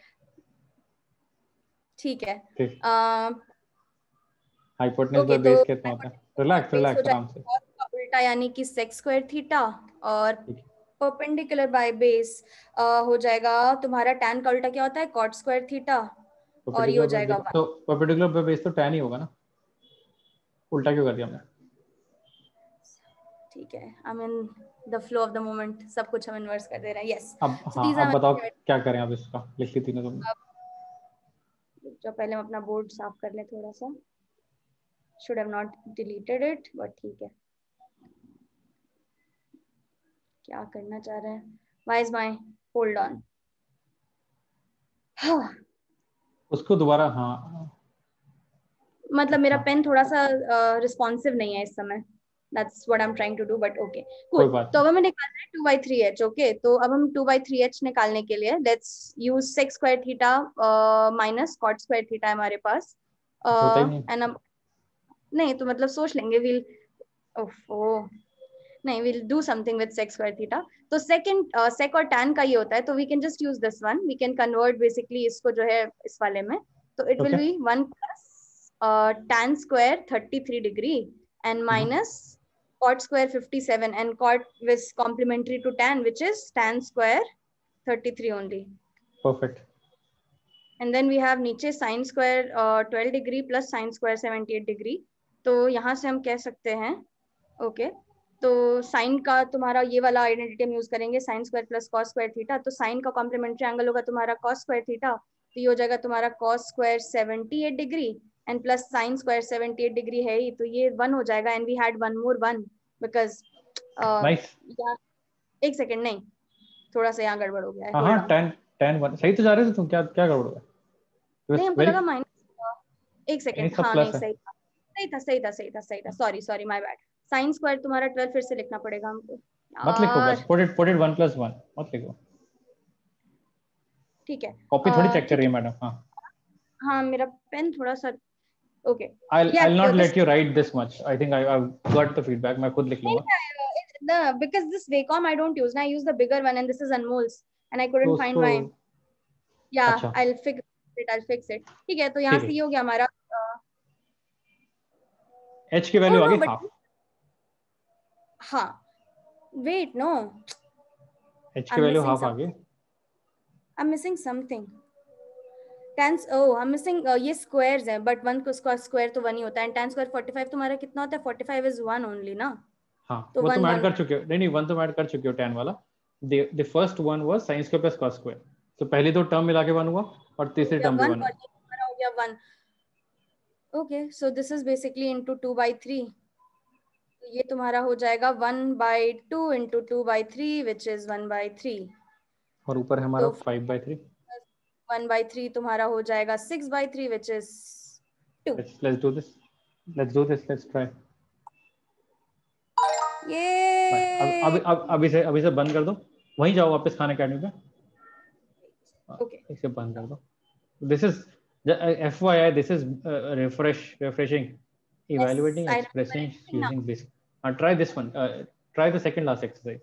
ठीक है. हाइपोटेनस बाय बेस कितना होता है? रिलैक्स आराम से. थीटा यानी कि सेक स्क्वायर थीटा और परपेंडिकुलर बाय बेस हो जाएगा तुम्हारा tan का उल्टा क्या होता है कॉट स्क्वायर थीटा और ये हो जाएगा 1। तो परपेंडिकुलर बाय बेस तो tan ही होगा ना, उल्टा क्यों कर दिया हमने? ठीक है, I mean the flow of the moment, सब कुछ हम इन्वर्स कर दे रहे हैं। यस, अब सो हाँ, दीस अब आर बताओ क्या करें अब इसका, लिख ली तीनों तुमने। जो पहले हम अपना बोर्ड साफ कर लें थोड़ा सा, should have not deleted it but ठीक है। क्या करना चाह रहे हैं, why is my hold on, उसको दोबारा, हाँ मतलब मेरा अच्छा, पेन थोड़ा सा रिस्पॉन्सिव नहीं है इस समय, that's what I am trying to do but okay cool. कोई बात तो नहीं। अब हमें निकालना है 2/3h। ओके, तो अब हम 2/3h निकालने के लिए let's use sec square theta minus cot square theta हमारे पास होता ही नहीं। एंड अब नहीं तो मतलब सोच लेंगे, विल ओफो नहीं, will do something with sec square theta. तो सेकंड सेक और tan का ये होता है, तो we can just use this one, we can convert basically इसको जो है इस वाले में, तो it will be 1 plus tan square 33 degree and minus cot square 57 and cot is complementary to tan which is tan square 33 only. Perfect. And then we have नीचे sin square 12 degree plus sin square 78 degree. तो यहाँ से हम कह सकते हैं okay तो sine का तुम्हारा ये वाला आइडेंटिटी हम यूज करेंगे, sine square plus cos square theta. तो साइन का कॉम्प्लीमेंट्री एंगल होगा तुम्हारा कॉस स्क्वायर थीटा, तो ये हो जाएगा तुम्हारा cos square 78 degree and plus sine square 78 degree है ही, तो ये 1 हो जाएगा and we had one more 1 because nice. एक सेकेंड नहीं, थोड़ा सा यहाँ गड़बड़ हो गया है, हाँ होल्ड हाँ, ऑन। 10 सही तो जा रहे थे तुम, क्या क्या गड़बड़ हुआ? नहीं हमको वेरी, लगा माइनस, एक नहीं सेकेंड, सब हाँ प्लस नहीं है। सही था, sorry sorry my bad. Sine square तुम्हारा 12 फिर से लिखना पड़ेगा हमको मत लिखो, बस यार। पुट इट 1+1, मत लिखो। ठीक है कॉपी थोड़ी चेक कर ठीक रही है, है मैडम। हाँ, हाँ मेरा पेन थोड़ा सा ओके I'll या not this let you write this much. I think I've got the feedback. मैं खुद लिख लूंगा। the because this Vacom I don't use, now I use the bigger one and this is Anmol's and I तो couldn't find उसको, my, yeah अच्छा I'll fix it। ठीक है, तो यहाँ ठीक से है, ये हो गया हमारा h की oh वैल्यू आ no गई but हाफ। हाँ wait no h की I'm वैल्यू missing हाफ आ something, गई। I'm missing something tan oh I'm missing ये squares है but 1 को स्क्वायर तो 1 ही होता है, tan स्क्वायर 45 तुम्हारा कितना होता है, 45 is 1 only ना, हाँ, तो वो तुम 1 ऐड 1 कर चुके हो। नहीं नहीं, 1 तुम ऐड कर चुके हो, 10 वाला। The first one was sin square प्लस cos स्क्वायर, तो पहली दो टर्म मिला के 1 हुआ और हो तीसरी गया टर्म भी 1 1 और हुआ। ये तुम्हारा हो गया 1। Okay so this is basically into 2/3, तो ये तुम्हारा हो जाएगा 1/2 इंटू 2/3 विच इज 1/3, और ऊपर है हमारा तो 5/3। 1/3 तुम्हारा हो जाएगा 6/3 which is 2। let's do this, let's try। ये अभी से बंद कर दो, वहीं जाओ वापस खान अकेडमी पे, ओके इसे बंद कर दो। This is FYI, this is refreshing, yes evaluating I expressing remember using this। Try this one, try the second last exercise।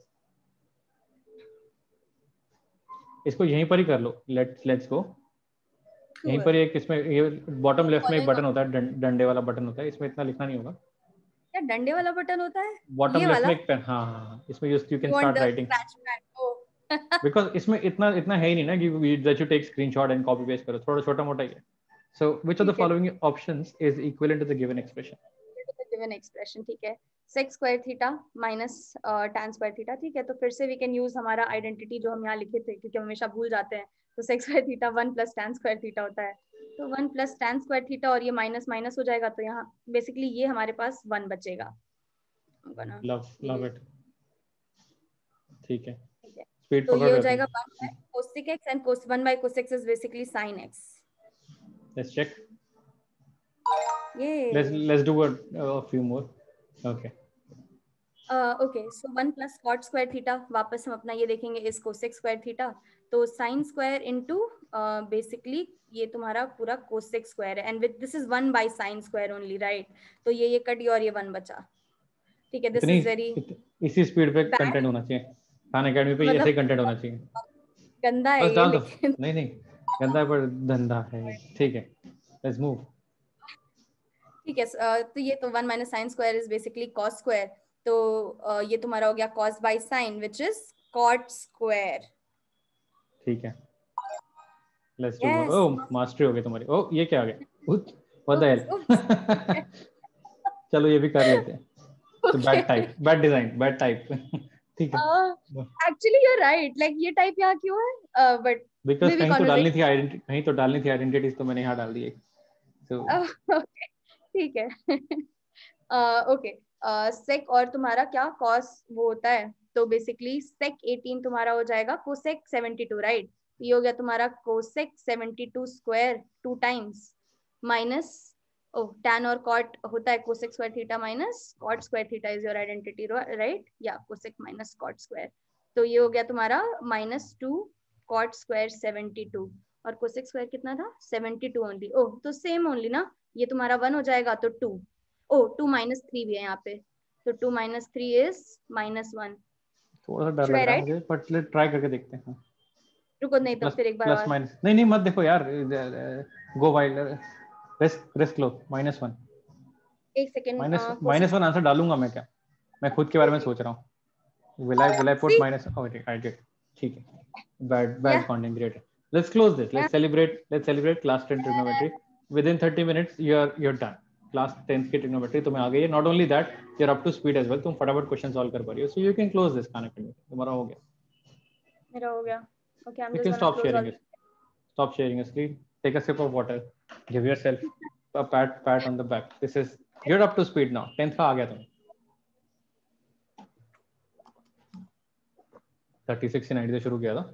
इसको यहीं पर ही कर लो, लेट्स गो। यहीं पर एक, इसमें ये बॉटम लेफ्ट में एक बटन होता है, डंडे वाला बटन होता है, इसमें इतना लिखना नहीं होगा। क्या डंडे वाला बटन होता है, बॉटम ये लेफ्ट में वाला एक पेन, हाँ हाँ हाँ, इसमें you can you want start the writing. Scratch pad ओ बिकॉज इसमें इतना इतना है ही नहीं ना कि that you take screenshot and copy paste करो, थोड़ा छोटा मोटा ही है। सो व्हिच ऑफ द ठीक है, following options is equivalent to the given expression? Given expression ठीक है, sec square theta minus tan square theta. ठीक है, तो फिर से वी कैन यूज हमारा आइडेंटिटी जो हम यहाँ लिखे थे क्योंकि हम हमेशा भूल जाते हैं। तो sec square theta 1 plus tan square theta होता है, तो 1 प्लस tan स्क्वायर थीटा और ये माइनस माइनस हो जाएगा, तो यहाँ बेसिकली ये हमारे पास 1 बचेगा। लव इट, ठीक है, ठीक है, स्पीड तो पकड़ ये हो रहे हो जाएगा तुम। 1 by cosec x and 1 by cosec is basically sin x। Let's check, ये let's do a few more। okay, okay so 1 plus cot square theta, वापस हम अपना ये देखेंगे इस कोसेक स्क्वायर थीटा, तो साइन स्क्वायर इनटू बेसिकली ये तुम्हारा पूरा कोसेक स्क्वायर है and with this is 1 by sine square only right, तो ये कट गया और ये 1 बचा। ठीक है, दिस इतनी इज वेरी इसी स्पीड पे बैड, कंटेंट होना चाहिए, खान अकेडमी पे ऐसे मतलब ही कंटेंट होना चाहिए। गंदा है बस ये डाल दो, लेकिन नहीं नहीं, गंदा है पर धंधा है, ठीक है, लेट्स मूव। ठीक है तो ये तो 1 minus sine square is basically cos square, तो ये तुम्हारा हो गया cos by sin which is cot square. ठीक है, let's do more. Yes. Oh, mastery हो गई तुम्हारी. ओह, ये क्या आ गया? What the Oops, oops. Hell. चलो ये भी कर लेते हैं. तो Okay. Bad type, bad design, bad type. ठीक है. Actually you're right. Like ये type यहाँ क्यों है? But बिकॉज maybe कहीं तो डालनी थी conversation. आइडेंटिटी, कहीं तो डालनी थी आइडेंटिटीज, तो मैंने यहाँ डाल दी है. So Okay. ठीक है. ओके. सेक और तुम्हारा क्या कॉस वो होता है, तो बेसिकली सेक 18 तुम्हारा हो जाएगा कोसेक 72, राइट? ये हो गया तुम्हारा cosec 72 square 2 times minus tan और कॉट होता है cosec square theta minus cot square theta is your identity, right? या कोसेक माइनस कॉट स्क्वायर. तो ये हो गया तुम्हारा -2 कॉट स्क्वायर 72 और कोसेक स्क्वायर कितना था 72 ओनली. ओह तो सेम ओनली ना, ये तुम्हारा 1 हो जाएगा तो 2. ओ 2 -3 भी है यहाँ पे, तो 2 - 3 इज -1. थोड़ा सा डर शुड लग आई रहा है राइट? मुझे, बट लेट ट्राई करके देखते हैं. रुको नहीं तो प्लस फिर एक बार प्लस और. माइनस, नहीं नहीं मत देखो यार. गो वाइल्ड, रिस्क लो. -1. एक सेकेंड. -1 आंसर डालूंगा मैं क्या? मैं खुद के बारे में सोच रहा हूँ. will I put C minus? Oh, I did. ठीक है. Bad या content creator. Let's close this. Let's celebrate class 10 trigonometry. Within 30 minutes you're done. Class 10th की trigonometry तुम्हें आ गई है. Not only that, you're up to speed as well. तुम फटाफट question solve कर पा रही हो. So you can close this Khan Academy. तुम्हारा हो गया. मेरा हो गया. Okay, I am You just can gonna close all. stop sharing your screen. Take a sip of water. Give yourself a pat on the back. You're up to speed now. 10th का आ गया तुम्हें. 36 से 90 से शुरू किया था.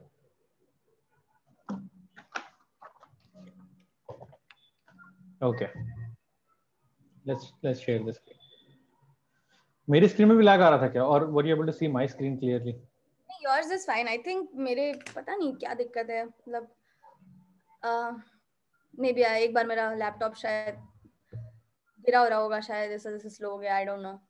Okay, let's share this screen. मेरी screen में भी लैग आ रहा था क्या? और were you able to see my screen clearly? yours is fine. I think मेरे पता नहीं क्या दिक्कत है, मतलब मे बी एक बार मेरा लैपटॉप शायद गिरा हो रहा होगा, शायद ऐसा स्लो हो गया. I don't know.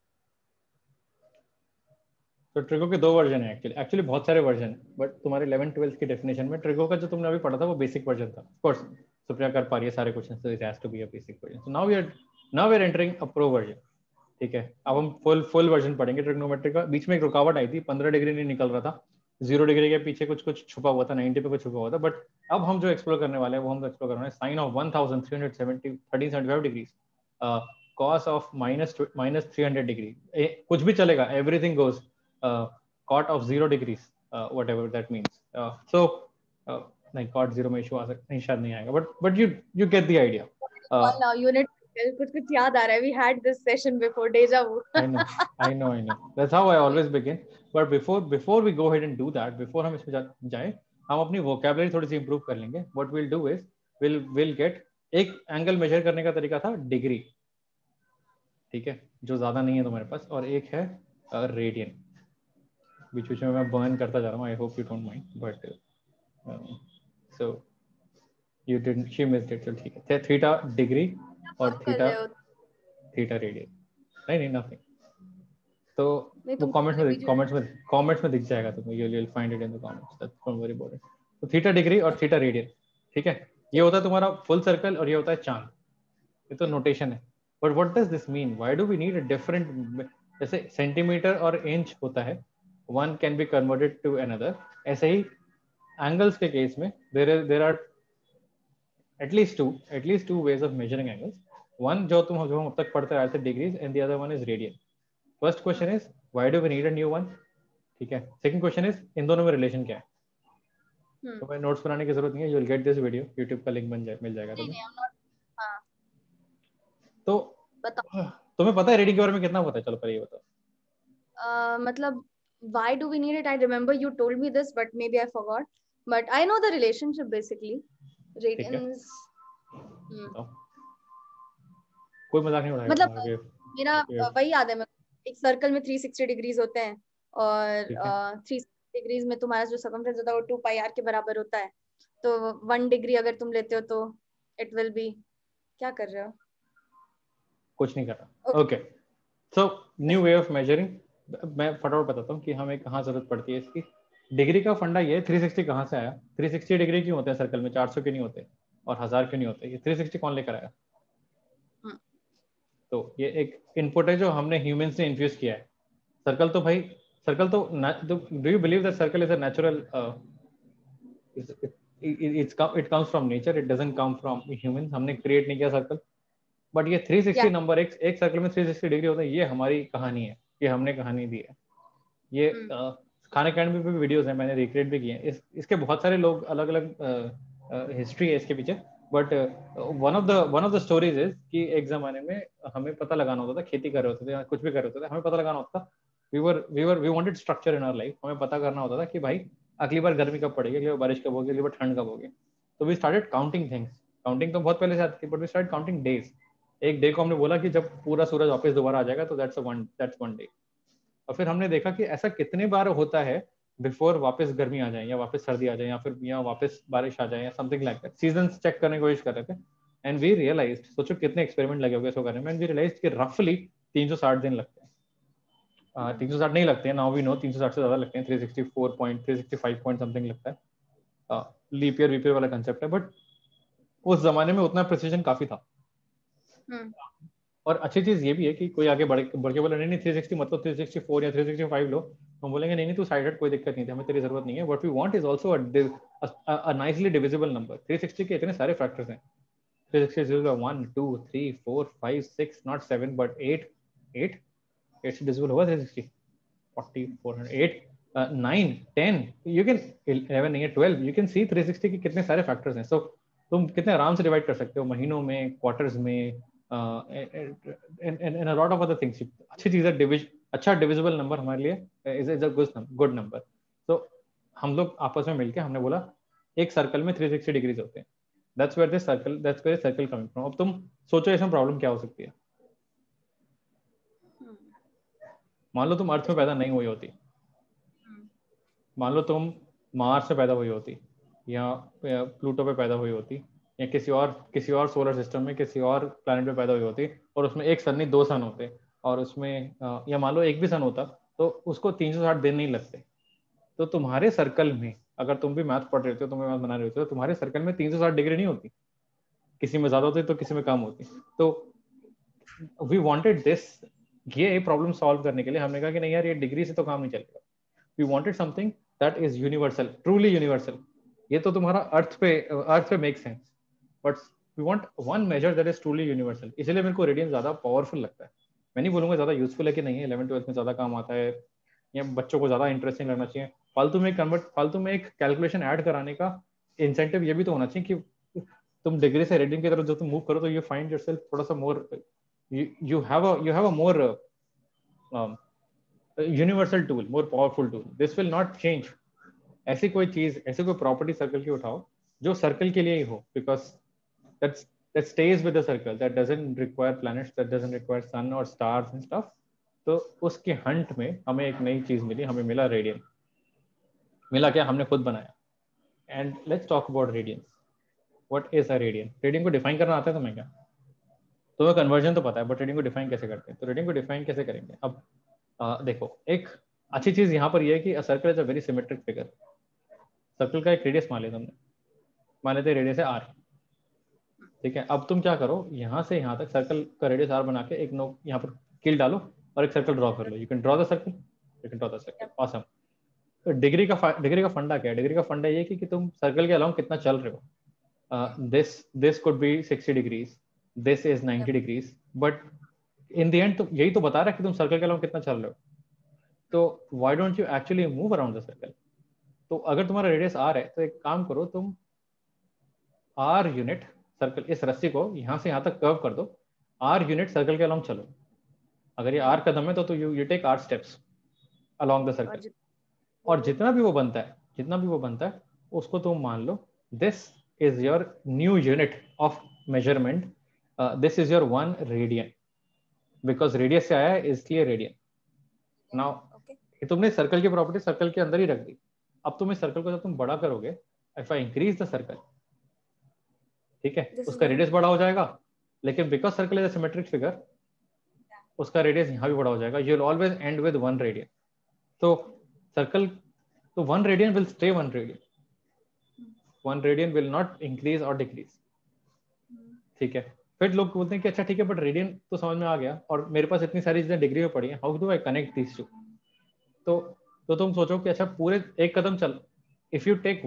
तो ट्रिगो के 2 वर्जन है एक्चुअली बहुत सारे वर्जन है, बट तुम्हारे 11th 12th की डेफिनेशन में ट्रिगो का जो तुमने अभी पढ़ा था वो बेसिक वर्जन था. ऑफ कोर्स सुप्रिया कर पा रही है सारे question, so it has to be a basic version. So now we are entering a pro version. ठीक है, अब हम फुल वर्जन पढ़ेंगे ट्रिग्नोमेट्री का. बीच में एक रुकावट आई थी, 15 डिग्री नहीं निकल रहा था, 0 डिग्री के पीछे कुछ छुपा हुआ था, 90 पे कुछ छुपा हुआ था. बट अब हम जो एक्सप्लोर करने वाले हैं वो हम एक्सप्लोर कर रहे हैं sine of 1370 1375 degree, cos of -300 degree. कुछ भी चलेगा, everything goes. cot of 0 degrees, whatever that means. So नहीं, cot 0 में इशू आ सकता नहीं, शायद नहीं आएगा, but you get the idea. now unit कुछ याद आ रहा है. We had this session before, deja vu. I know. That's how I always begin. But before we go ahead and do that, before हम इसमें जाएं, हम अपनी vocabulary थोड़ी सी improve कर लेंगे. What we'll do is we'll get एक angle measure करने का तरीका था डिग्री, ठीक है, जो ज्यादा नहीं है तुम्हारे पास, और एक है रेडियन. बीच बीच में मैं बर्न करता जा रहा हूँ. I hope you don't mind, but so you didn't, she missed it. चल ठीक है. थीटा डिग्री और थीटा रेडियन. नहीं नथिंग. तो वो कमेंट्स में दिख जाएगा तुम्हें. You will find it in the comments. That's don't worry about it. तो थीटा डिग्री और थीटा रेडियन, ठीक है, ये होता है तुम्हारा फुल सर्कल और ये होता है चांद. ये तो नोटेशन है. But what does this mean? Why do we need a different? जैसे सेंटीमीटर और इंच होता है, one can be converted to another. ऐसे ही angles के केस में there are at least two ways of measuring angles. One जो हम अब तक पढ़ते आए थे degrees, and the other one is radian. First question is why do we need a new one? ठीक है. Second question is इन दोनों में relation क्या है? तो मैं नोट्स बनाने की जरूरत नहीं है. You will get this video, YouTube का लिंक मिल जाएगा तुम्हें. तो तुम्हें पता है रेडियन के बारे में कितना पता है? चलो पहले ये बताओ. मतलब why do we need it? I remember you told me this, but maybe I forgot. But I know the relationship basically. Radians. कोई मजाक नहीं उड़ाएगा. मतलब मेरा वही याद है, एक सर्कल में 360 डिग्रीज होते हैं और 360 डिग्रीज में तुम्हारा जो सर्कमफ्रेंस होता है वो 2 पाई आर के बराबर होता है. तो 1 डिग्री अगर तुम लेते हो तो इट विल बी, क्या कर रहे हो? कुछ नहीं कर रहा. Okay, so new way of measuring. मैं फटाफट बताता हूँ कि हमें कहाँ जरूरत पड़ती है इसकी. डिग्री का फंडा ये 360 कहाँ से आया? 360 डिग्री क्यों होते हैं सर्कल में? 400 क्यों नहीं होते और 1000 क्यों नहीं होते? ये 360 कौन लेकर आया? तो ये एक इनपुट है जो हमने ह्यूमंस ने इन्फ्यूज किया है. सर्कल तो भाई, सर्कल तो do you believe that circle is a natural, it comes from nature, it doesn't come from humans, हमने क्रिएट नहीं किया सर्कल। बट ये 360 या नंबर, एक सर्कल में 360 डिग्री होता है, ये हमारी कहानी है, ये हमने कहानी दी है। ये खान अकेडमी पे भी वीडियोस हैं, मैंने रिक्रिएट भी किए हैं। इसके बहुत सारे लोग अलग अलग हिस्ट्री है इसके पीछे। But one of the stories is कि एक जमाने में हमें पता लगाना होता था, खेती कर रहे होते थे या कुछ भी कर रहे होते थे, हमें पता लगाना होता था, we wanted structure in our life, हमें पता करना होता था कि भाई अगली बार गर्मी कब पड़ेगी, अगली बार बारिश कब होगी, अगली बार ठंड कब होगी। तो we started counting things. Counting तो बहुत पहले से आती थी, but we started counting days. एक डे को हमने बोला कि जब पूरा सूरज वापस दोबारा आ जाएगा तो दैट्स वन डे। और फिर हमने देखा कि ऐसा कितने बार होता है बिफोर वापस गर्मी आ जाए या वापस सर्दी आ जाए या फिर यहाँ वापस बारिश आ जाए या something like that. Seasons check करने की कोशिश कर रहे थे एंड वी रियलाइज्ड, सोचो कितने एक्सपेरिमेंट लगे होंगे इसको करने में, एंड वी रियलाइज्ड कि रफली 360 दिन लगते हैं। 360 नहीं लगते हैं, नाउ वी नो 360 से ज्यादा लगते हैं, 365 पॉइंट समथिंग लगता है। लीप ईयर वीप ईयर वाला कंसेप्ट है, बट उस जमाने में उतना प्रिसीजन काफी था। और अच्छी चीज ये भी है कि कोई आगे बढ़ के बोला नहीं नहीं 360 मतलब 364 या 365 लो, तो हम बोलेंगे नहीं नहीं तू साइडेड, कोई दिक्कत नहीं थी, हमें तेरी जरूरत नहीं है। What we want is also a nicely divisible number. 360 के इतने सारे फैक्टर्स हैं, 360 का 1 2 3 4 5 6 नॉट 7 बट 8 8 8 से डिविजिबल होगा 360, 40 400 8 9 10, यू कैन 11 नहीं है 12, यू कैन सी 360 के कितने सारे फैक्टर्स हैं। सो तुम कितने आराम से डिवाइड कर सकते हो, महीनों में, क्वार्टर्स में, and a lot of other things। अच्छी चीज है, अच्छा डिविजिबल नंबर हमारे लिए इज अ गुड नंबर। तो हम लोग आपस में मिलके हमने बोला एक सर्कल में 360 डिग्रीज होते हैं, that's where circle coming from. अब तुम सोचो इसमें प्रॉब्लम क्या हो सकती है। मान लो तुम अर्थ में पैदा नहीं हुई होती, मान लो तुम मार्स से पैदा हुई होती या प्लूटो पे पैदा हुई होती या किसी और सोलर सिस्टम में किसी और प्लैनेट पे पैदा हुई होती, और उसमें एक सन नहीं 2 सन होते, और उसमें या मान लो एक भी सन होता तो उसको 360 दिन नहीं लगते। तो तुम्हारे सर्कल में, अगर तुम भी मैथ पढ़ रहे हो, तुम भी मैथ बना रहे हो, तो तुम्हारे सर्कल में 360 डिग्री नहीं होती, किसी में ज्यादा होती तो किसी में कम होती। तो वी वांटेड दिस, ये प्रॉब्लम सॉल्व करने के लिए हमने कहा कि नहीं यार ये डिग्री से तो काम नहीं चलेगा। We wanted something that is universal, truly universal. ये तो तुम्हारा अर्थ पे make sense, but we want one measure that is truly universal. इसलिए मेरे को रेडियन ज्यादा पावरफुल लगता है। मैं नहीं बोलूंगा ज्यादा यूजफुल है कि नहीं है, 11 12 में ज्यादा काम आता है या बच्चों को ज्यादा इंटरेस्टिंग लगना चाहिए। फालतू में एक कैलकुलेशन ऐड कराने का इंसेंटिव ये भी तो होना चाहिए कि तुम डिग्री से रेडियन की तरफ जब तुम मूव करो तो यू फाइंड योरसेल्फ थोड़ा सा मोर, you have a more universal tool, more powerful tool. This will not change। ऐसी कोई चीज, ऐसी कोई प्रॉपर्टी सर्कल की उठाओ जो सर्कल के लिए ही हो, because that stays with the circle, that doesn't require planets, that doesn't require sun or stars and stuff। तो उसके हंट में हमें एक नई चीज मिली, हमें मिला रेडियन। मिला क्या, हमने खुद बनाया। And let's talk about radian. What is a radian? Radian को डिफाइन करना आता है तुम्हें क्या? तुम्हें कन्वर्जन तो पता है, बट रेडियन को डिफाइन कैसे करते हैं? तो रेडियन को डिफाइन कैसे करेंगे? अब देखो, एक अच्छी चीज यहाँ पर यह है कि circle is a very symmetric figure. Circle का एक रेडियस मान लिया तुमने, मान लेते रेडियस है आर, ठीक है। अब तुम क्या करो, यहाँ से यहाँ तक सर्कल का रेडियस आर बना के एक नो यहाँ पर किल डालो और एक सर्कल ड्रॉ कर लो। You can draw the circle, you can draw the circle, awesome. तो डिग्री का फंडा क्या है? डिग्री का फंडा ये कि तुम सर्कल के अलाउंग कितना चल रहे हो। This could be 60 degrees, this is 90 degrees, but in the end तो यही तो बता रहा है कि तुम सर्कल के अलाउंग कितना चल रहे हो। तो why don't you actually move around the circle? तो अगर तुम्हारा रेडियस आर है तो एक काम करो, तुम आर यूनिट सर्कल, इस रस्सी को यहाँ से यहाँ तक कर्व कर दो, आर यूनिट सर्कल के अलाउंग चलो। अगर ये आर कदम है तो you take R steps along the circle, और जितना भी वो बनता है उसको तुम मान लो this is your new unit of measurement, this is your 1 radian, because radius से आया है इसलिए रेडियन। नाउ तुमने सर्कल की प्रॉपर्टी सर्कल के अंदर ही रख दी। अब तुम इस सर्कल को जब तुम बड़ा करोगे, if I increase the circle, ठीक है, उसका रेडियस बड़ा हो जाएगा, लेकिन because circle is a symmetric figure उसका रेडियस यहाँ भी बड़ा हो जाएगा। You will always end with 1 radian. तो सर्कल, तो 1 radian will stay 1 radian, 1 radian will not increase और डिक्रीज, ठीक है। फिर लोग बोलते हैं कि अच्छा ठीक है, बट रेडियन तो समझ में आ गया और मेरे पास इतनी सारी चीजें डिग्री में पड़ी हैं, how do I connect these to? तो तुम सोचो कि अच्छा पूरे एक कदम चल, if you take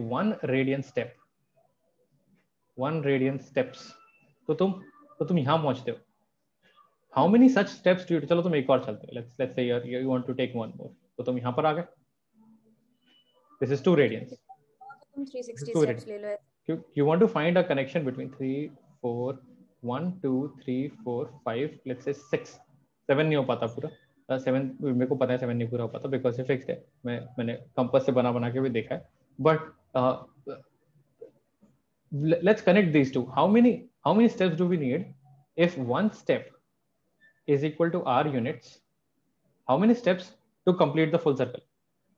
1 radian steps, तो तुम यहाँ पहुंचते हो. How many such steps do, चलो तुम एक और चलते हो, let's say you want to take 1 more, तो तुम यहाँ पर आ गए. This is 2 radians. तुम 360 स्टेप्स ले लो. You want to find a connection between 3 4 1 2 3 4 5, let's say 6 7 नहीं हो पाता पूरा. 7 मेरे को पता है 7 नहीं पूरा हो पाता बिकॉज ये फिक्स्ड है. मैंने कंपास से बना के भी देखा है. But let's connect these two. How many steps do we need? If one step is equal to r units, how many steps to complete the full circle?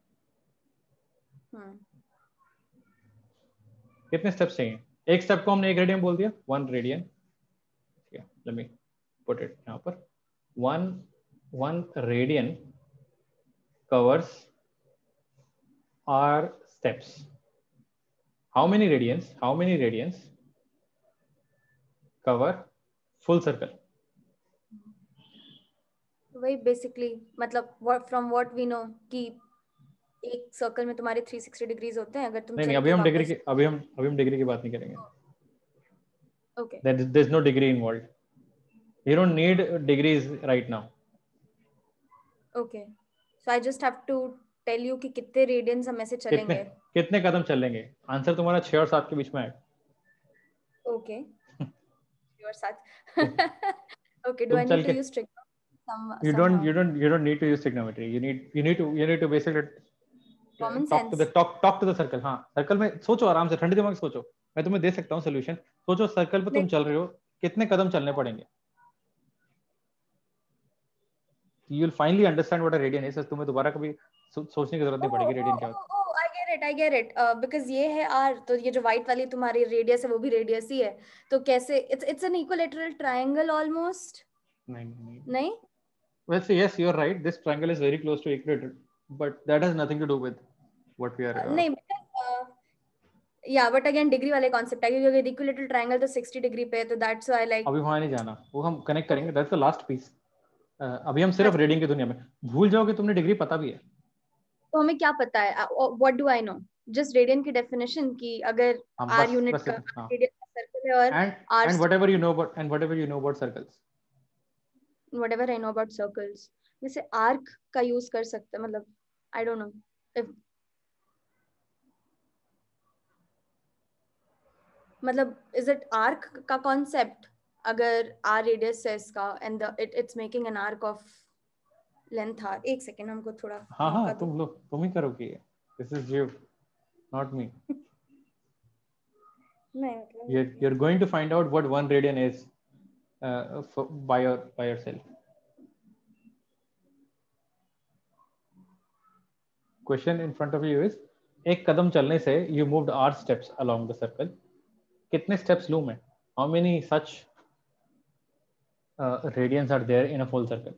कितने स्टेप्स चाहिए? एक स्टेप को हमने 1 रेडियन बोल दिया, 1 radian. Let me put it यहाँ पर. 1 radian covers r steps. How many radians cover full circle? वही बेसिकली मतलब फ्रॉम व्हाट वी नो कि एक सर्कल में तुम्हारे 360 डिग्रीज होते हैं. अगर तुम नहीं, अभी हम डिग्री की बात नहीं करेंगे. Okay. There's no degree involved. You don't need degrees right now. Okay. So I just have to tell you कि कितने रेडियंस हम ऐसे चलेंगे. कितने कदम चलेंगे. आंसर तुम्हारा 6 और 7 के बीच में है. Okay. 6 और 7. Okay. Do I need to use trigonometry? You don't need to use trigonometry. You need to basically talk to the circle. हाँ, सर्कल में सोचो, आराम से ठंडे दिमाग से सोचो. मैं तुम्हें दे सकता हूँ सोल्यूशन. सोचो सर्कल पे तुम चल रहे हो, कितने कदम चलने पड़ेंगे. You'll finally understand what a radian is. तुम्हें दोबारा कभी सोचने की जरूरत नहीं पड़ेगी रेडियन क्या होता है. I get it. Because ये है r, तो ये जो व्हाइट वाली तुम्हारी रेडियस है वो भी रेडियस ही है. तो कैसे it's an equilateral triangle almost. नहीं. Well, so yes, you're right. This triangle is very close to equator, but that has nothing to do with what we are. नहीं, because yeah, but again degree वाले concept है, क्योंकि अगर equilateral triangle तो 60 degree पे है, तो that's why like. अभी वहाँ नहीं जाना, वो हम connect करेंगे. That's the last piece. अभी हम सिर्फ रेडियन की दुनिया में. भूल जाओगे तुमने डिग्री पता भी है. तो हमें क्या पता है? What do I know? Just radian की definition कि अगर r unit का रेडियस का सर्कल है और and whatever you know about circles. Whatever I know about circles. जैसे arc का use कर सकते हैं, मतलब I don't know if मतलब is it arc का concept अगर r radius है इसका and it's making an arc of length r. एक सेकेंड हमको थोड़ा. हाँ तुम ही करोगी. This is you, not me. नहीं, you're going to find out what 1 radian is by yourself. Question in front of you is, एक कदम चलने से you moved r steps along the circle. कितने steps लूं मैं? How many such radians are there in a full circle?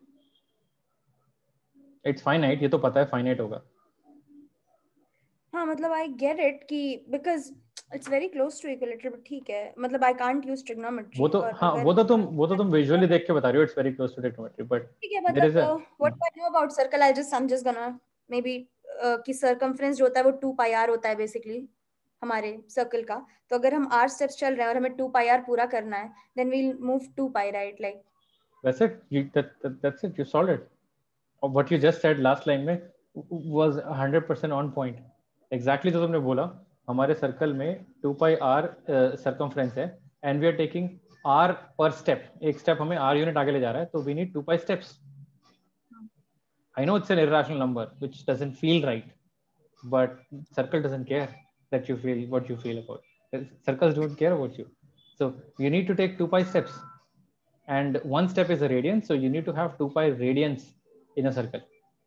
It's finite. ये तो पता है finite होगा. हाँ, मतलब I get it कि because it's very close to equilateral, but ठीक है, मतलब I can't use trigonometry. वो तो तुम visually देख के बता रही हो it's very close to trigonometry, but ठीक है, मतलब what I know about circle, I'm just gonna maybe कि circumference जो होता है वो 2 pi r होता है basically हमारे circle का. तो अगर हम r steps चल रहे हैं और हमें 2 pi r पूरा करना है, then we'll move 2 pi, right? Like that's it. That's it. You solved it. What you just said last line में was 100% on point. Exactly जो तुमने बोला, हमारे सर्कल में 2 pi r circumference है and we are taking r per step. एक step हमें r unit आगे ले जा रहा है, तो we need 2 pi steps. I know it's an irrational number which doesn't feel right, but circle doesn't care that you feel what you feel about. Circles don't care about you. So you need to take 2 pi steps, and 1 step is a radian, so you need to have 2 pi radians in a circle.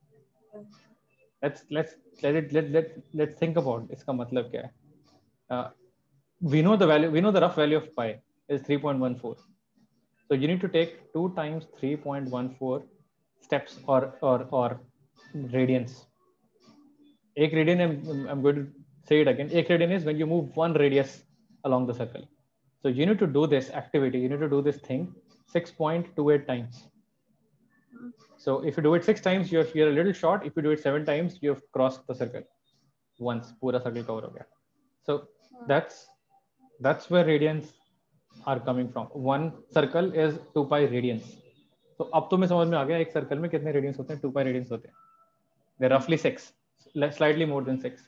Let's think about इसका मतलब क्या है. We know the rough value of pi is 3.14. So you need to take 2 times 3.14 steps or radians. एक radian, I'm going to say it again. एक radian is when you move 1 radius along the circle. So you need to do this activity. You need to do this thing 6.28 times. So if you do it 6 times, you're a little short. If you do it 7 times, you've crossed the circle once. पूरा circle cover हो गया. So that's where radians are coming from. One circle is 2 pi radians. So अब तो मैं समझ में आ गया एक सर्कल में कितने रेडियंस होते हैं. 2 pi radians होते हैं. They're roughly 6, slightly more than 6.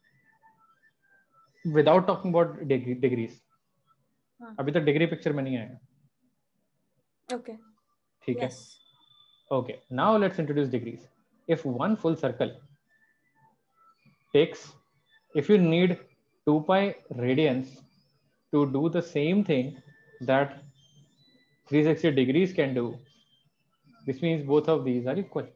Without talking about degrees. अभी तक डिग्री पिक्चर में नहीं आया. Okay. ठीक है. Yes. Okay, now let's introduce degrees. If one full circle takes, if you need 2 pi radians to do the same thing that 360 degrees can do, this means both of these are equal.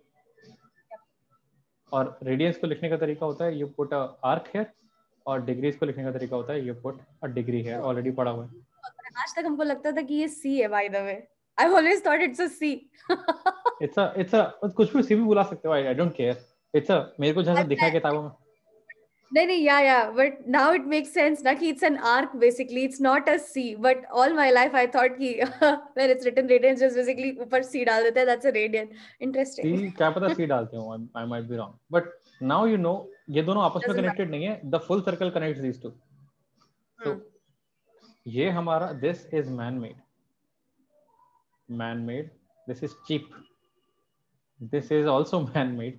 और radians को लिखने का तरीका होता है you put a arc here, और degrees को लिखने का तरीका होता है you put a degree here. Already पढ़ा हुआ है. आज तक हमको लगता था कि ये C है by the way. I've always thought it's a C. it's a कुछ भी C भी बुला सकते हो. I don't care. It's a मेरे को जैसा दिखा है किताबों में. नहीं yeah, but now it makes sense ना कि it's an arc basically. It's not a C. But all my life I thought कि when it's written radians just basically ऊपर C डाल देते हैं. That's a radian. Interesting. C क्या पता C डालते हो. I might be wrong. But now you know ये दोनों आपस में connected नहीं है. The full circle connects these two. So ये हमारा this is man-made. Man-made. This is cheap. This is also man-made.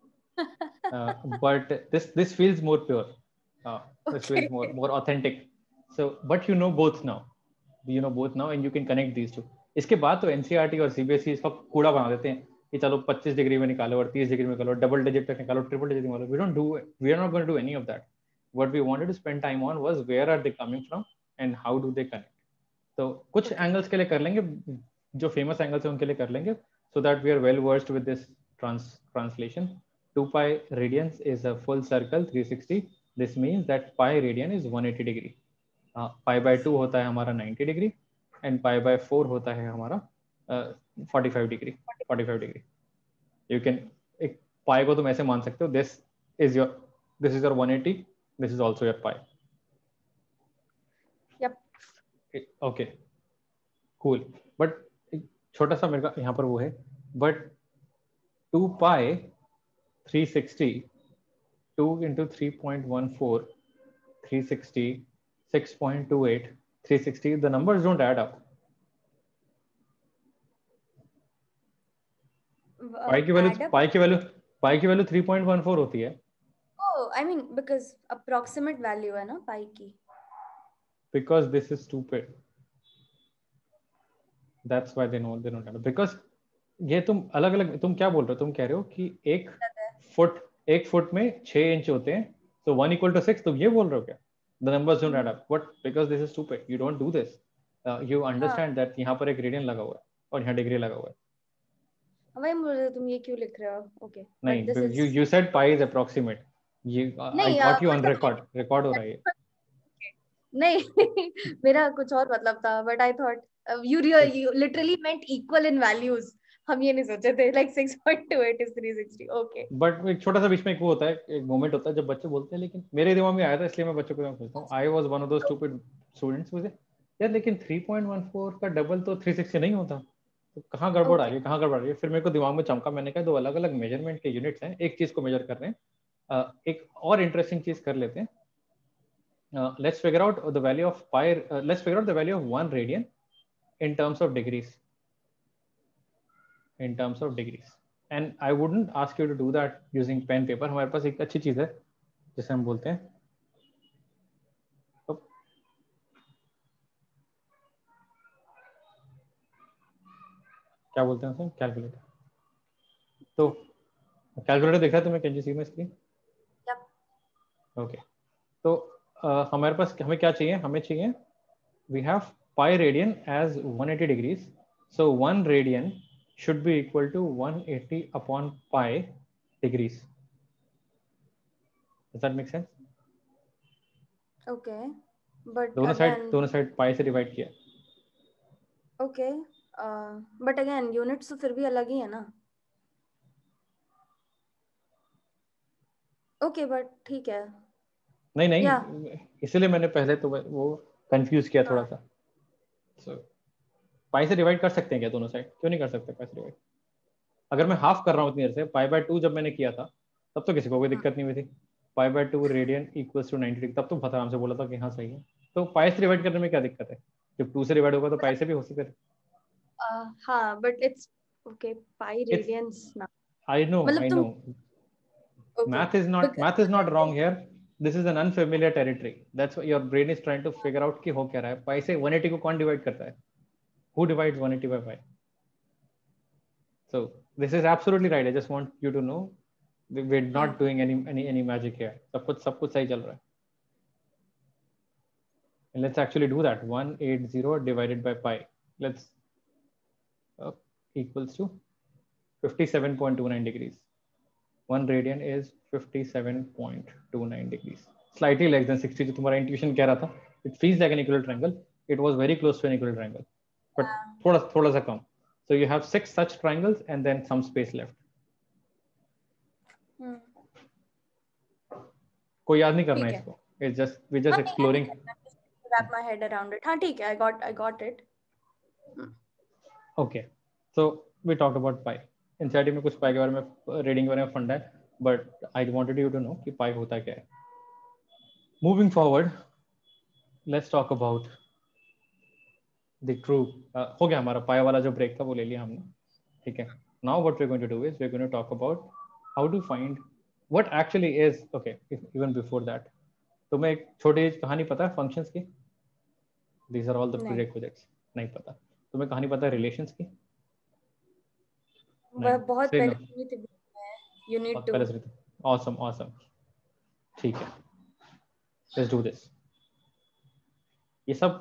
But this feels more pure. This feels more authentic. So, but you know both now. You know both now, and you can connect these two. इसके बाद तो NCERT और CBSE इसका कूड़ा बना देते हैं कि चलो 25 डिग्री में निकालो और 30 डिग्री में निकालो, डबल डिजिट तक निकालो, ट्रिपल डिजिट निकालो. We don't do it. We are not going to do any of that. What we wanted to spend time on was where are they coming from and how do they connect. तो कुछ angles के लिए कर लेंगे, जो famous angles हैं उनके लिए कर लेंगे, so that we are well versed with this translation. 2 pi radians is a full circle 360. This means that pi radian is 180 degree. Pi by 2 होता है हमारा 90 degree and pi by 4 होता है हमारा 45 degree. 45 degree. You can एक pi को तुम ऐसे मान सकते हो. This is your 180. This is also your pi. Yep. Okay. Cool. But छोटा सा मेरे का यहाँ पर वो है. But 2 pi 360, 2 into 3.14, 360, 6.28, 360, the numbers don't add up. Pi की वैल्यू 3.14 होती है. Oh, I mean because approximate value है ना pi की. Because this is stupid. That's why they don't add up. Because ये तुम अलग-अलग तुम क्या बोल रहे हो? तुम कह रहे हो कि एक फुट में 6 इंच होते हैं, so 1 equal to 6. तुम ये बोल रहे हो क्या? The numbers don't add up. But because this is stupid, you don't do this. You understand that यहाँ पर एक रेडियन लगा हुआ है और यहाँ डिग्री लगा हुआ है. भाई मुझे तुम ये क्यों लिख रहे हो? Okay. नहीं, you said pi is approximate. I got you on record. Record हो रहा है. नहीं मेरा कुछ और मतलब था, but I thought you literally meant equal in values. हम ये नहीं सोचे थे like 6.28 is 360. Okay. But एक छोटा सा बीच में एक वो होता है, एक मोमेंट होता है जब बच्चे बोलते हैं, लेकिन मेरे दिमाग में आया था इसलिए मैं बच्चों को पूछता हूँ. I was one of those stupid students मुझे यार, लेकिन 3.14 का डबल तो 360 नहीं होता, तो कहाँ गड़बड़ आ रही है. फिर मेरे को दिमाग में चमका, मैंने कहा दो अलग अलग मेजरमेंट के यूनिट्स हैं, एक चीज को मेजर कर रहे हैं. एक और इंटरेस्टिंग चीज कर लेते हैं. Let's figure out the value of pi. Let's figure out the value of 1 radian in terms of degrees. And I wouldn't ask you to do that using pen paper. हमारे पास एक अच्छी चीज है जिसे हम बोलते हैं क्या बोलते हैं उसे? कैलकुलेटर. तो कैलकुलेटर दिख रहा है तुम्हें? Can you see my screen? Okay. तो हमारे पास हमें क्या चाहिए? हमें चाहिए we have pi radian as 180 degrees. So 1 radian should be equal to 180 upon pi degrees. Does that make sense? Okay. But दोनों साइड pi से डिवाइड किया. Okay. But again units तो फिर भी अलग ही है ना. Okay, but ठीक है. नहीं इसलिए मैंने पहले तो वो कंफ्यूज किया थोड़ा सा. So पाई से डिवाइड कर सकते हैं क्या दोनों साइड? क्यों नहीं कर सकते पाई से डिवाइड? अगर मैं हाफ कर रहा हूँ इतनी देर से, π/2 जब मैंने किया था तब तो किसी को कोई दिक्कत नहीं हुई थी। π/2 रेडियन इक्वल्स टू 90 डिग्री, तब तो बहुत आराम से बोला था कि हाँ सही है। तो पाई से डिवाइड करने में क्या दिक्कत है? जब 2 से डिवाइड होगा तो पाई से भी हो सकता है। हाँ but it's okay, pi radians ना। I know, मतलब I तुम know. Okay Math is not wrong here. This is an unfamiliar territory. That's what your brain is trying to figure out कि हो क्या रहा है। पाई से 180 को कौन डिवाइड करता है? Who divides 180 by pi? So this is absolutely right. I just want you to know we're not doing any magic here. सब कुछ सही चल रहा है. And let's actually do that. 180 divided by pi. Let's equals to 57.29 degrees. 1 radian is 57.29 degrees. Slightly less than 60. जो तुम्हारा intuition कह रहा था, it feels like an equilateral triangle. It was very close to an equilateral triangle, but थोड़ा सा कम. So you have 6 such triangles and then some space left. कोई याद नहीं करना इसको. It's just we're just exploring. Wrap my head around it. हाँ ठीक है, I got it. Okay, so we talked about pi. NCERT में कुछ pi के बारे में रीडिंग के बारे में फंडा है, but I wanted you to know कि pi होता क्या है. Moving forward, let's talk about the true. हो गया हमारा pi वाला जो ब्रेक था वो ले लिया हमने, ठीक है. Now what we're going to do is we're going to talk about how to find what actually is. Okay, even before that, तुम्हें एक छोटी कहानी पता है फंक्शंस की? These are all the prerequisites. नहीं पता. तुम्हें कहानी पता है रिलेशंस की? वह बहुत पहले सुनी थी, यूनिट 2. पहले सुनी थी. Awesome. ठीक है. Let's do this. ये सब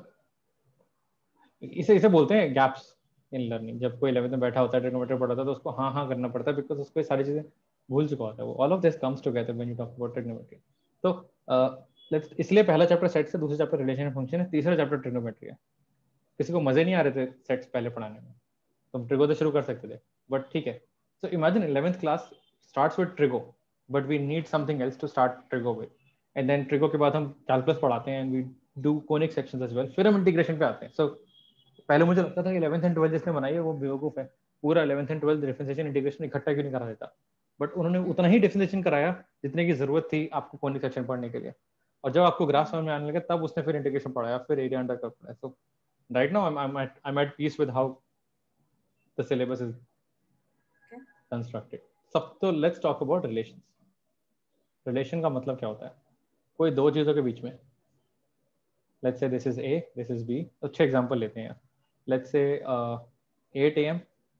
इसे बोलते हैं गैप्स इन लर्निंग. जब कोई 11th में बैठा होता है, ट्रिग्नोमेट्री पढ़ता है, तो उसको हाँ करना पड़ता है बिकॉज उसको ये सारी चीजें भूल चुका होता है. वो all of this comes together when you talk about trigonometry. तो लेट्स, इसलिए पहला चैप्टर सेट से, दूसरा चैप्टर रिलेशन फंक्शन है, तीसरा चैप्टर ट्रिग्नोमेट्री है. किसी को मजे नहीं आ रहे थे सेट्स पहले पढ़ाने में, तुम ट्रिगो तो शुरू कर सकते थे, बट ठीक है. So imagine 11th class starts with trigo, but we need something else to start trigo with. And then trigo के बाद हम कैलकुलस पढ़ाते हैं and we do conic sections as well. फिर हम इंटीग्रेशन पे आते हैं. सो पहले मुझे लगता था कि 11th एंड 12th जिसने बनाई है वो बेवकूफ है. पूरा 11th and 12th differentiation integration इकट्ठा क्यों नहीं करा देता? बट उन्होंने उतना ही डिफरेंशिएशन कराया जितने की जरूरत थी आपको कोनिक सेक्शन पढ़ने के लिए. और जब आपको ग्राफ समझ में आने लगे तब उसने फिर इंटीग्रेशन पढ़ाया, फिर एरिया अंडर कर्व पढ़ाया. सो right now I'm at peace with how the syllabus is constructed. So let's talk about relations. Relation का मतलब क्या होता है? कोई दो चीजों के बीच में, let's say this is A, this is B. अच्छे एग्जांपल लेते हैं यार. Let's say 8 AM,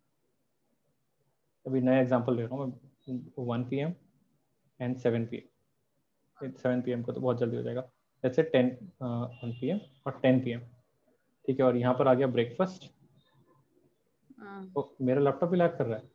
अभी नया एग्जांपल ले रहा हूँ मैं, 1 PM and 7 PM. 7 PM को तो बहुत जल्दी हो जाएगा. Let's say 1 PM और 10 PM. ठीक है. और यहाँ पर आ गया ब्रेकफास्ट. मेरा लैपटॉप भी लैग कर रहा है.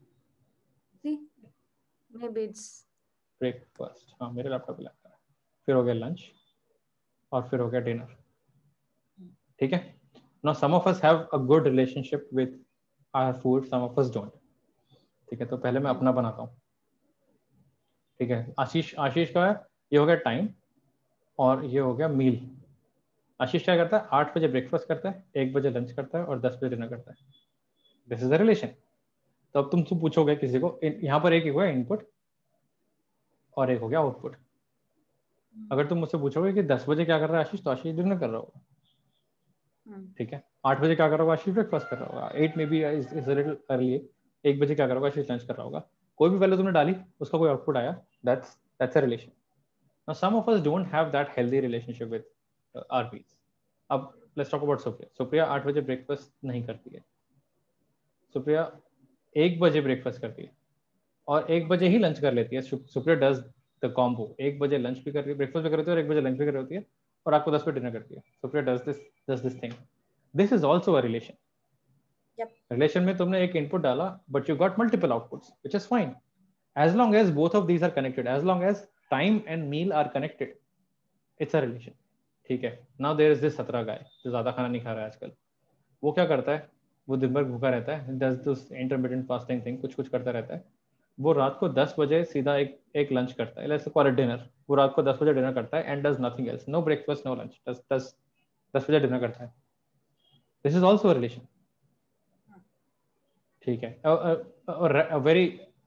ब्रेकफास्ट, हाँ मेरा लैपटॉप भी लैग कर रहा है. फिर हो गया लंच और फिर हो गया डिनर. ठीक है. Now some of us have a good relationship with our food, some of us don't. ठीक है. तो पहले मैं अपना बनाता हूँ. ठीक है. आशीष का है, ये हो गया टाइम और ये हो गया मील. आशीष क्या करता है? 8 बजे ब्रेकफास्ट करता है, 1 बजे लंच करता है और 10 बजे डिनर करता है. This is a relation. तो अब तुम पूछोगे किसी को, यहाँ पर एक हुआ इनपुट और एक हो गया आउटपुट. अगर तुम मुझसे पूछोगे कि 10 बजे क्या कर रहा है आशीष, तो आशीष डिनर कर रहा होगा. ठीक है. 8 बजे क्या कर रहा होगा आशीष? ब्रेकफास्ट कर रहा होगा. 8 में भी इज अ लिटिल अर्ली. 1 बजे क्या कर रहा होगा आशीष? लंच कर रहा होगा. कोई भी वैल्यू तुमने डाली, उसका कोई आउटपुट आया, that's a relation. Now some of us don't have that healthy relationship with our meals. अब let's talk about Supriya. Supriya 8 बजे ब्रेकफास्ट नहीं करती है. सुप्रिया 1 बजे ब्रेकफास्ट करती है और 1 बजे ही लंच कर लेती है. Supriya does the combo. 1 बजे लंच भी कर रही है, ब्रेकफास्ट भी कर रही है और 1 बजे लंच भी कर रही होती है और आपको 10 बजे डिनर करती है. Supriya does this thing. This is also a relation. Relation में तुमने एक इनपुट डाला but you got multiple outputs, which is fine as long as both of these are connected, as long as time and meal are connected. It's a relation. ठीक है. Now there is this सतरा गाय जो ज्यादा खाना नहीं खा रहा है आजकल. वो क्या करता है? वो दिन भर भूखा रहता है, does this intermittent fasting thing, कुछ करता रहता है. वो रात को 10 बजे सीधा एक लंच करता है, लेट्स कॉल इट डिनर. वो रात को 10 बजे डिनर करता है and does nothing else, no breakfast no lunch, 10 बजे डिनर करता है. This is also a relation. ठीक है, very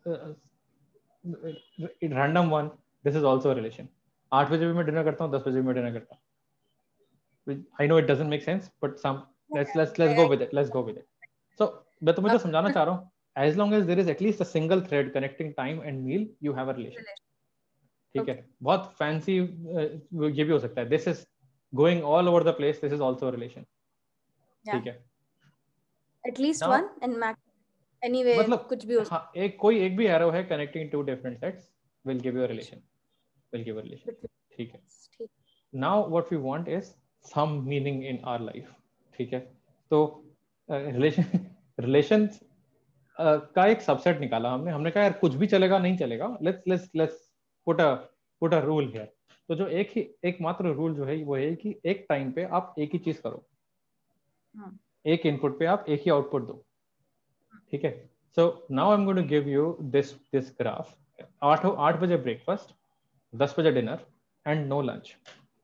random one, this is also relation. 8 बजे भी मैं डिनर करता हूँ, 10 बजे भी मैं डिनर करता हूँ. I know it doesn't make sense but some let's go with it, let's go with it. So मैं तुम्हें जो समझाना चाह रहा हूँ, as long as there is at least a single thread connecting time and meal, you have a relation. ठीक है, बहुत फैंसी ये भी हो सकता है, this is going all over the place, this is also a relation. ठीक है, at least now one and max anyway मतलब कुछ भी हो. हाँ, कोई एक भी arrow है connecting two different sets will give you a relation, will give a relation. ठीक है, now what we want is some meaning in our life. ठीक है, तो रिलेशन का एक सबसेट निकाला हमने कहा यार कुछ भी चलेगा नहीं चलेगा, let's put a rule here. तो जो एकमात्र रूल जो है वो है कि एक टाइम पे आप एक ही चीज करो, एक इनपुट पे आप एक ही आउटपुट दो. ठीक है, so now I am going to give you this graph. 8 बजे ब्रेकफास्ट, 10 बजे dinner and no lunch.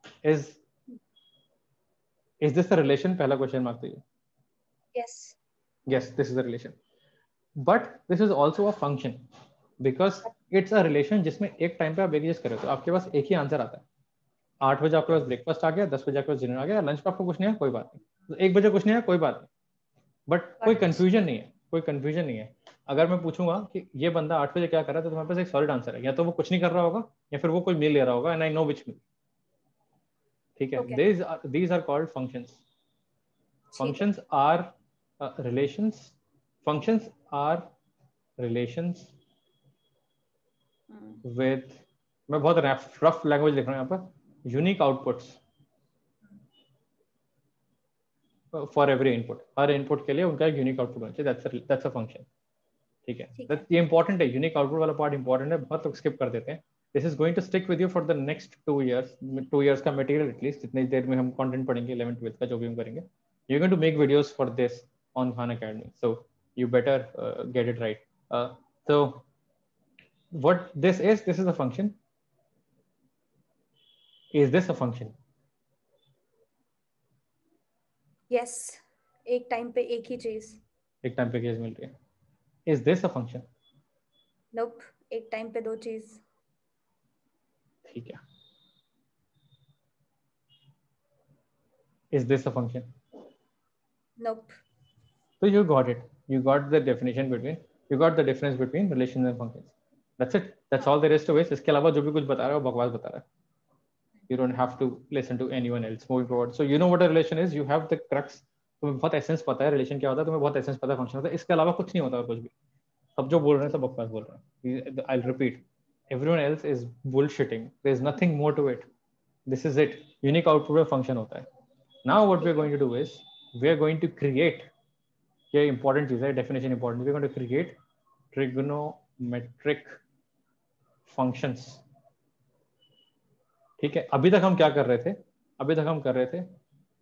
Is this a relation? पहला क्वेश्चन मार्क दीजिए. Yes, this is a relation. But this is also a function because it's a relation जिसमें एक time पे आप एक चीज करें तो आपके पास एक ही आंसर आता है. 8 बजे आपके पास ब्रेकफास्ट आ गया, 10 बजे आपके पास डिनर आ गया, लंच पे आपको कुछ नहीं है, कोई बात नहीं. तो 1 बजे कुछ नहीं है, कोई बात नहीं. बट कोई कंफ्यूजन नहीं है, कोई कंफ्यूजन नहीं है. अगर मैं पूछूंगा कि ये बंदा 8 बजे क्या कर रहा है तो तुम्हारे पास एक सॉलिड आंसर है, या तो वो कुछ नहीं कर रहा होगा या फिर वो कोई मील ले रहा होगा, एंड आई नो विच मील. ठीक है, these are called functions. Functions are relations. Functions are relations with, मैं बहुत रफ लैंग्वेज लिख रहा हूँ यहाँ पर, unique outputs for every input. हर इनपुट के लिए उनका एक यूनिक आउटपुट होना चाहिए. That's a function. ठीक है, ये इंपॉर्टेंट है, यूनिक आउटपुट वाला पार्ट इंपॉर्टेंट है, बहुत लोग स्किप कर देते हैं. This is going to stick with you for the next 2 years. 2 years का मटेरियल एटलीस्ट, जितनी देर में हम कंटेंट पढ़ेंगे 11th 12th का जो भी हम करेंगे. You going to make videos for this on Khan academy, so you better get it right. So what this is a function. Is this a function? Yes, एक टाइम पे एक ही चीज. एक टाइम पे चीज मिल रही है. Is this a function? Nope, एक टाइम पे दो चीज. ठीक है. Is this a function? Nope. So you got it. You got the definition between, you got the difference between relations and functions. That's it. That's all there is to it. इसके अलावा जो भी कुछ बता रहा है वो बकवास बता रहा है. You don't have to listen to anyone else moving forward. So you know what a relation is. You have the crux. तुम्हें बहुत एसेंस पता है रिलेशन क्या होता है, तुम्हें बहुत एसेंस पता है फंक्शन होता है. इसके अलावा कुछ नहीं होता कुछ भी. सब जो बोल रहे हैं सब बकवास बोल रहे हैं. I'll repeat. Everyone else is bullshitting. There is nothing more to it. This is it. Unique output में function होता है. Now what we are going to do is we are going to create, ये important चीज है, definition important. We are going to create trigonometric functions. ठीक है, अभी तक हम क्या कर रहे थे? अभी तक हम कर रहे थे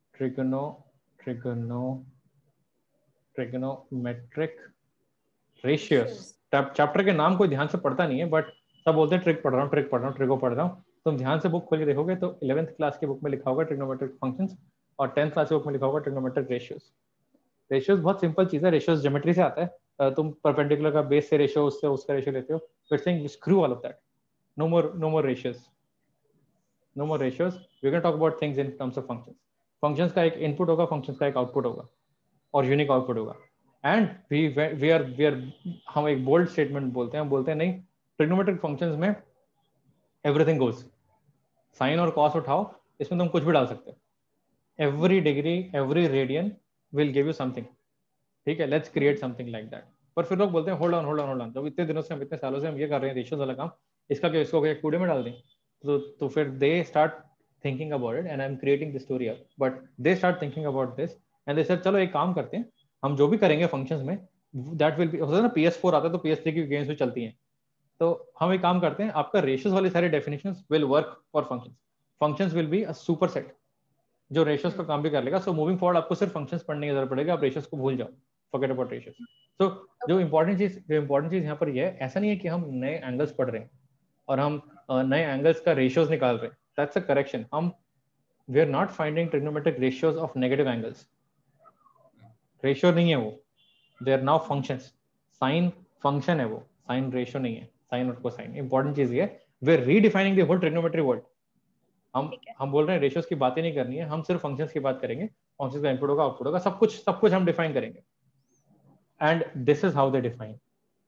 ट्रिगोनोमेट्रिक रेशियोस. चैप्टर के नाम कोई ध्यान से पढ़ता नहीं है, बट सब बोलते हैं ट्रिग पढ़ रहा हूँ, ट्रिगो पढ़ रहा हूँ. तुम ध्यान से बुक खोल के देखोगे तो 11th क्लास की बुक में लिखा होगा ट्रिगोनोमेट्रिक फंक्शंस, और 10th क्लास की बुक में लिखा होगा ट्रिगोनोमेट्रिक रेशियोस. रेशियोस बहुत सिंपल चीज है. रेशियोस ज्योमेट्री से आता है. तुम परपेंडिकुलर का बेस से रेशियो, उससे उसका रेशियो लेते हो. फिर saying screw all of that. No more ratios. No more ratios. We're going to talk about things in terms of functions. Functions का एक input होगा, functions का एक output होगा, और unique output होगा. And we are हम एक bold statement बोलते हैं. हम बोलते हैं नहीं, trigonometric functions में everything goes. Sin और cos उठाओ, इसमें तुम कुछ भी डाल सकते हो. Every degree, every radian will give you something. ठीक है, let's create something like that. पर फिर लोग बोलते हैं hold on. जब इतने दिनों से हम, इतने सालों से हम ये कर रहे हैं रेशियोज वाला काम, इसका क्या, इसको एक कूड़े में डाल दें? तो फिर they start thinking about it, and I'm creating the story up, but they start thinking about this and they said चलो एक काम करते हैं, हम जो भी करेंगे फंक्शंस में that will be, होता है ना PS4 आता है तो PS3 की गेम्स भी चलती हैं, तो हम एक काम करते हैं, आपका रेशियोज वाली सारी definitions will work for functions. Functions will be a superset जो रेशियोज का काम भी कर लेगा. सो मूविंग फॉरवर्ड आपको सिर्फ फंक्शंस पढ़ने की जरूरत पड़ेगी, आप रेशियोज को भूल जाओ, फॉरगेट अबाउट रेशियोज. तो जो इंपॉर्टेंट चीज यहाँ पर ये है, ऐसा नहीं है कि हम नए एंगल्स पढ़ रहे हैं और हम नए एंगल्स का रेशियोज निकाल रहे हैं. That's a correction. हम we are not finding trigonometric ratios of negative angles. Ratio नहीं है वो, they are now functions. Sine function है वो, साइन रेशियो नहीं है, साइन और कोसाइन। इंपॉर्टेंट चीज ये है, we are redefining the whole trigonometry world. हम बोल रहे हैं रेशियोज की बातें नहीं करनी है, हम सिर्फ फंक्शंस की बात करेंगे, फंक्शंस का इनपुट होगा, आउटपुट होगा, सब कुछ हम डिफाइन करेंगे। And this is how they define.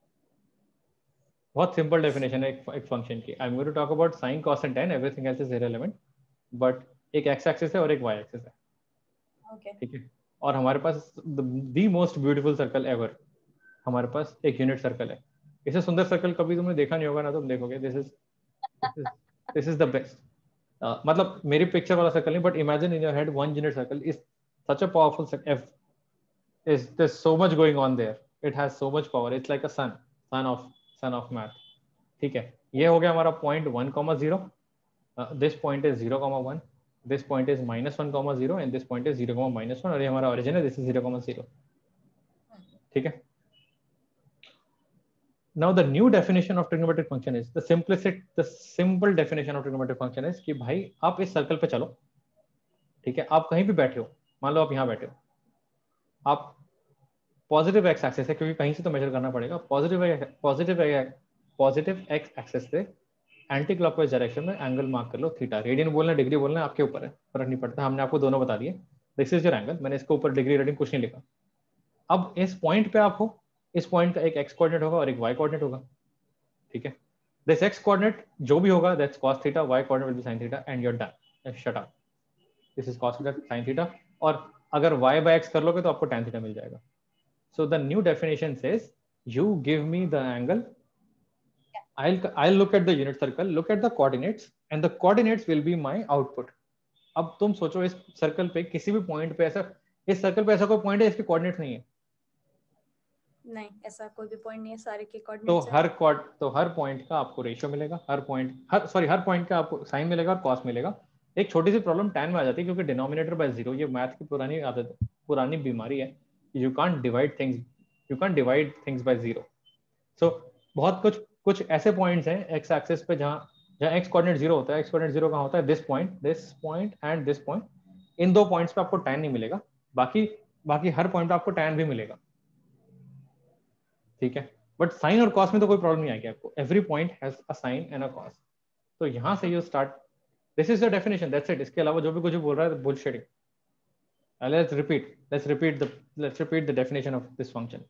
बहुत सिंपल डेफिनेशन है एक फंक्शन की। I am going to talk about sine cos and tan, everything else is irrelevant. But एक एक्स एक्सिस है और एक वाई एक्सिस है, ठीक है। और हमारे पास the most beautiful circle ever, हमारे पास एक यूनिट सर्कल है। इसे सुंदर सर्कल कभी तुमने देखा नहीं होगा ना, तुम देखोगे दिस इज द बेस्ट। मतलब मेरी पिक्चर वाला सर्कल नहीं, but imagine in your head one unit circle is such a powerful circle. is there's so much going on there, it has so much power, it's like a sun of math, ठीक है। ये हो गया हमारा point 1,0, this point is 0,1, this point is -1,0 and this point is 0,-1, और ये हमारा origin है, दिस इज 0,0, ठीक है। Now the new definition of trigonometric function is the simple definition of trigonometric function is कि भाई आप इस सर्कल पे चलो, ठीक है। आप कहीं भी बैठे हो, मान लो आप यहाँ बैठे हो, आप पॉजिटिव एक्स एक्सिस है, क्योंकि कहीं से तो मेजर करना पड़ेगा, पॉजिटिव एक्स एक्सिस से एंटी क्लॉकवाइज डायरेक्शन में एंगल मार्क कर लो थीटा। रेडियन बोलना डिग्री बोलना आपके ऊपर है, फर्क नहीं पड़ता, हमने आपको दोनों बता दिए। दिस इज योर एंगल, मैंने इसके ऊपर डिग्री रेडियन कुछ नहीं लिखा। अब इस पॉइंट पे आप हो, इस पॉइंट का एक एक्स कोऑर्डिनेट होगा और एक वाई कोऑर्डिनेट होगा, ठीक है। दिस एक्स कोऑर्डिनेट जो भी होगा that's cos theta, y coordinate will be sin theta, and you are done, shut up. This is cos theta sin theta, और अगर y by x कर लोगे तो आपको tan थीटा मिल जाएगा। So the new definition says you give me the angle, I'll look at the unit circle, look at the coordinates, and the coordinates will be my output. अब तुम सोचो इस circle पे किसी भी पॉइंट पे ऐसा, इस सर्कल पे ऐसा कोई पॉइंट है इसके कोऑर्डिनेट्स नहीं है? नहीं, ऐसा कोई भी पॉइंट नहीं है, सारे के कोऑर्डिनेट्स हैं। तो हर पॉइंट का आपको रेशियो मिलेगा, हर पॉइंट का आपको साइन मिलेगा और कॉस मिलेगा। एक छोटी सी प्रॉब्लम tan में आ जाती है, क्योंकि डिनोमिनेटर बाय 0, ये मैथ की पुरानी आदत, पुरानी बीमारी है। You can't divide things by 0। So बहुत कुछ ऐसे पॉइंट्स हैं एक्स एक्सिस पे जहां एक्स कोऑर्डिनेट 0 होता है। एक्स कोऑर्डिनेट 0 कहां होता है? This point and this point. इन दो पॉइंट्स पे आपको tan नहीं मिलेगा, बाकी हर पॉइंट पे आपको tan भी मिलेगा, ठीक है। बट साइन और कॉस में तो कोई प्रॉब्लम नहीं आएगी आपको, every point has a sine and a cos. तो यहां से you start, this is the definition, that's it. इसके अलावा जो भी कुछ बोल रहा है bullshitting. let's repeat the definition of this function.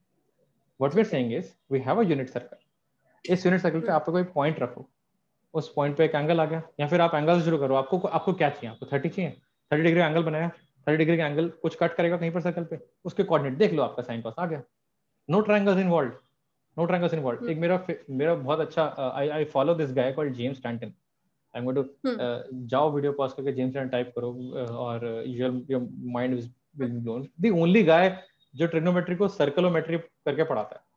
What we're saying is we have a unit circle. इस यूनिट सर्कल पे आप कोई पॉइंट रखो, उस पॉइंट पे एक एंगल आ गया, या फिर आप एंगल से शुरू करो। आपको क्या चाहिए? आपको 30 चाहिए, 30 डिग्री एंगल बनाया, 30 डिग्री का एंगल कुछ कट करेगा कहीं पर सर्कल पे, उसके कोऑर्डिनेट देख लो, आपका साइन कॉस आ गया। No triangles involved. एक मेरा बहुत अच्छा, I follow this guy called James Stanton. I am going to जाओ वीडियो पॉज करके जेम्स स्टैंटन टाइप करो, और your mind will be blown. The only guy जो ट्रिग्नोमेट्री को सर्कलोमेट्री करके पढ़ाता है।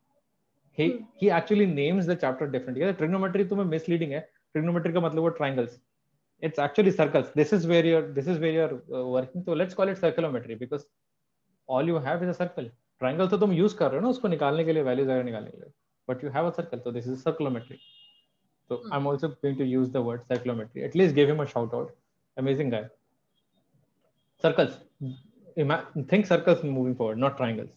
he actually names the chapter differently. Trigonometry तुम्हें मिसलीडिंग है, ट्रिग्नोमेट्री का मतलब वो triangles, it's actually circles. This is where you're working. So let's call it circulometry because all you have is a circle. Triangle तो तुम use कर रहे हो ना उसको निकालने के लिए, वैल्यूज वगैरह निकालने के लिए, but you have a circle. So this is circulometry. So I'm also going to use the word circulometry. At least give him a shout out. Amazing guy. Circles. Think circles moving forward, not triangles.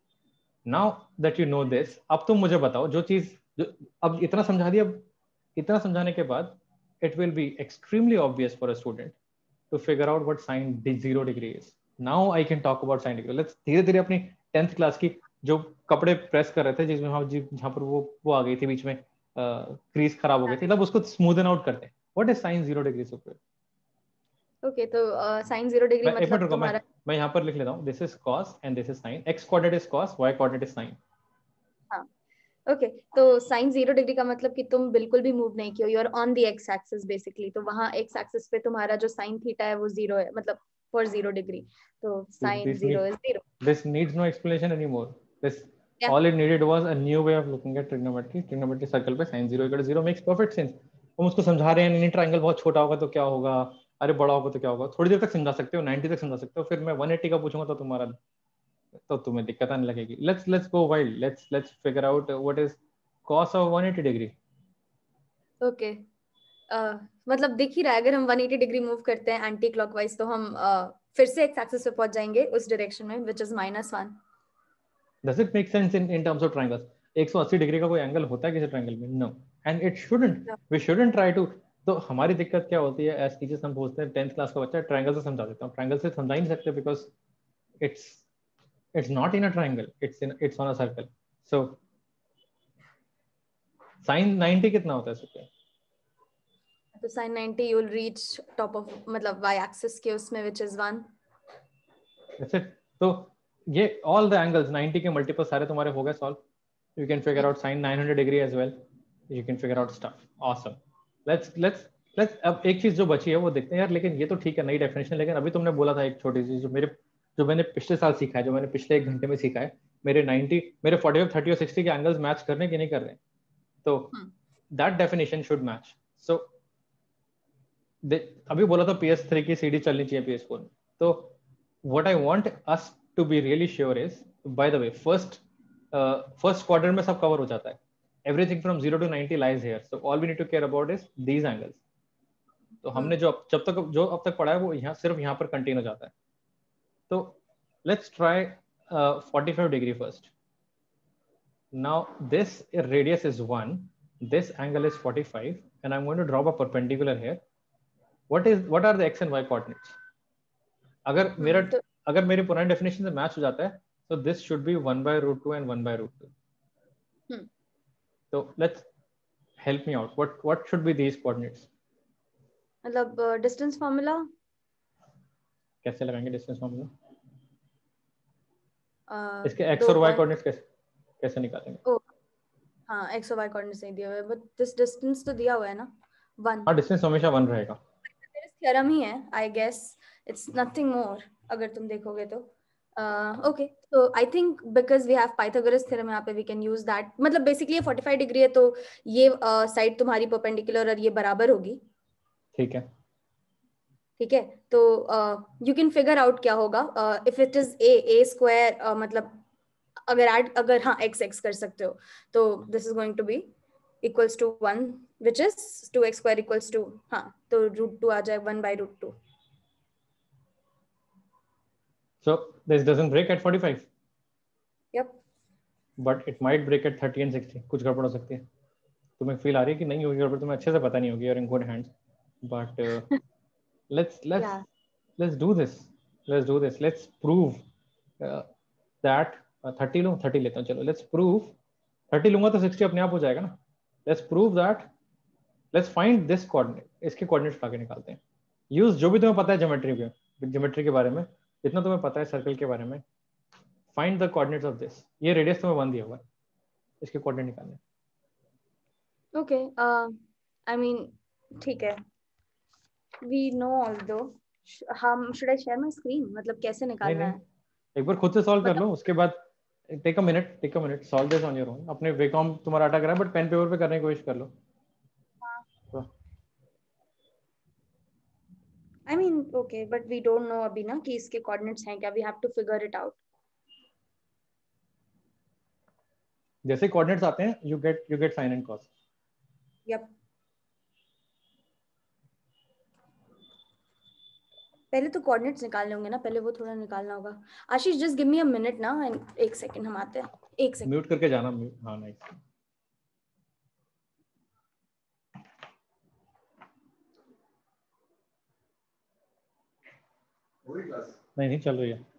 Now that you know this, अब तुम मुझे बताओ जो अब इतना समझा दिया, इतना समझाने के बाद it will be extremely obvious for a student to figure out what sin 0 degree is. Now I can talk about sin degree. Let's धीरे धीरे अपनी 10th क्लास की जो कपड़े प्रेस कर रहे थे, जिसमें हम जहाँ पर वो आ गई थी बीच में, क्रीज खराब हो गई थी, मतलब उसको स्मूदन आउट करते हैं। What is sin 0 degree Supriya? Okay, तो sin 0 डिग्री मतलब तुम्हारा, मैं यहाँ पर लिख लेता हूँ, this is cos and this is sin. X coordinate is cos, Y coordinate is sin. हाँ, ओके। तो sin 0 डिग्री का मतलब कि तुम बिल्कुल भी मूव नहीं किए, you are on the x axis basically. तो वहां एक्स एक्सिस पे तुम्हारा जो sin थीटा है वो 0 है, मतलब for 0 डिग्री। तो sin 0 is 0. This needs no explanation anymore. All it needed was a new way of looking at trigonometry. Trigonometry circle पे sin 0 equal to 0 makes perfect sense. हम उसको समझा रहे हैं, नहीं ट्रायंगल बहुत छोटा होगा तो क्या होगा, अरे बड़ा होगा तो क्या होगा। थोड़ी देर तक समझा सकते हो, 90 तक समझा सकते हो, फिर मैं 180 का पूछूंगा तो तुम्हें दिक्कत आने लगेगी। Let's go wild. Let's figure out what is cos of 180 degree. Okay, मतलब दिख ही रहा है, अगर हम 180 डिग्री मूव करते हैं एंटी क्लॉकवाइज तो हम फिर से एक्स एक्सिस पे पहुंच जाएंगे उस डायरेक्शन में, which is -1। Does it make sense in terms of triangles? 180 degree का कोई एंगल होता है किसी ट्रायंगल में? No, and it shouldn't, we shouldn't try to. तो हमारी दिक्कत क्या होती है एज टीचर्स, हम पूछते हैं 10th क्लास का बच्चा ट्रायंगल से समझा देता हूँ, ट्रायंगल से समझा ही नहीं सकते because it's it's not in a triangle, it's on a circle. So sin 90 कितना होता है इसके? तो sin 90 you will reach top of मतलब y axis के उसमें which is 1। That's it. तो ये all the angles 90 के multiple सारे तुम्हारे हो गए solve. You can figure out sin 900 degree as well. You can figure out stuff. Awesome. Let's अब एक चीज जो बची है वो देखते हैं यार, लेकिन ये तो ठीक है नई डेफिनेशन, लेकिन अभी तुमने बोला था एक छोटी सी जो मैंने पिछले साल सीखा है, जो मैंने पिछले 1 घंटे में सीखा है, मेरे 45, 30 और 60 के एंगल्स मैच करने की नहीं कर रहे, तो that definition should match. So अभी बोला था PS3 की सीडी चलनी चाहिए PS4 में, तो what I want us to be really sure is, by the way, first quadrant में सब cover हो जाता है, everything from 0 to 90 lies here, so all we need to care about is these angles। तो हमने जो अब तक पढ़ा है वो सिर्फ यहाँ पर कंटेन हो जाता है। तो let's try 45 degree first। Now this radius is 1, this angle is 45, and I'm going to drop a perpendicular here। what are the x and y coordinates? अगर मेरी पुरानी डेफिनेशन से मैच हो जाता है, so this should be 1/√2 and 1/√2। So let's help me out, what should be these coordinates? मतलब distance formula कैसे लगाएंगे डिस्टेंस फार्मूला? इसके x और y कोऑर्डिनेट्स कैसे निकालेंगे? हाँ, x और y कोऑर्डिनेट्स नहीं दिए हुए, बट दिस डिस्टेंस तो दिया हुआ है ना, 1। हाँ, डिस्टेंस हमेशा 1 रहेगा। थ्योरम ही है, I guess it's nothing more अगर तुम देखोगे तो। Okay, so I think because we have Pythagoras theorem यहाँ पे we can use that। मतलब बेसिकली ये 45 डिग्री है, तो ये साइड तुम्हारी परपेंडिकुलर और ये बराबर होगी। ठीक है, ठीक है, तो यू कैन फिगर आउट क्या होगा if it is a square, मतलब अगर हाँ x कर सकते हो, तो this is going to be equals to 1 which is 2x square equals to, हाँ, तो √2 आ जाए 1/√2। so this doesn't break at 45, yep, but it might break at 30 and 60। कुछ गड़बड़ हो सकती है, तुम्हें फील आ रही है कि नहीं होगी गड़बड़, तुम्हें अच्छे से पता नहीं होगी, you're in good hands, but yeah, let's do this, let's prove that 30 लूँ, 30 लेता हूँ, चलो let's prove 30 लूंगा तो 60 अपने आप हो जाएगा ना। let's prove that, let's find this coordinate, इसके कोऑर्डिनेट्स लाके निकालते हैं। यूज जो भी तुम्हें पता है ज्योमेट्री के बारे में, जितना तुम्हें पता है सर्कल के बारे में, find the coordinates of this. ये रेडियस तुम्हें 1 दिया हुआ है, इसके कोऑर्डिनेट निकालने। ओके, आई मीन ठीक है, वी नो ऑल दो। हम should I share my screen, मतलब कैसे निकालना नहीं, है? एक बार खुद से सॉल्व कर मतलब लो, उसके बाद take a minute solve this on your own. अपने वेकॉम तुम्हारा अटक रहा है, बट पेन पेपर पे करने की कोशिश कर लो। तो I mean okay, but we don't know अभी ना कि इसके कोऑर्डिनेट्स हैं क्या, we have to figure it out. जैसे कोऑर्डिनेट्स आते हैं you get sine and cos. Yup, पहले तो कोऑर्डिनेट्स निकालने होंगे ना, पहले वो थोड़ा निकालना होगा। Ashish just give me a minute ना, एंड 1 सेकंड हम आते हैं, 1 सेकंड। म्यूट करके जाना, म्यूट, हाँ नाइस। नहीं चल रही है।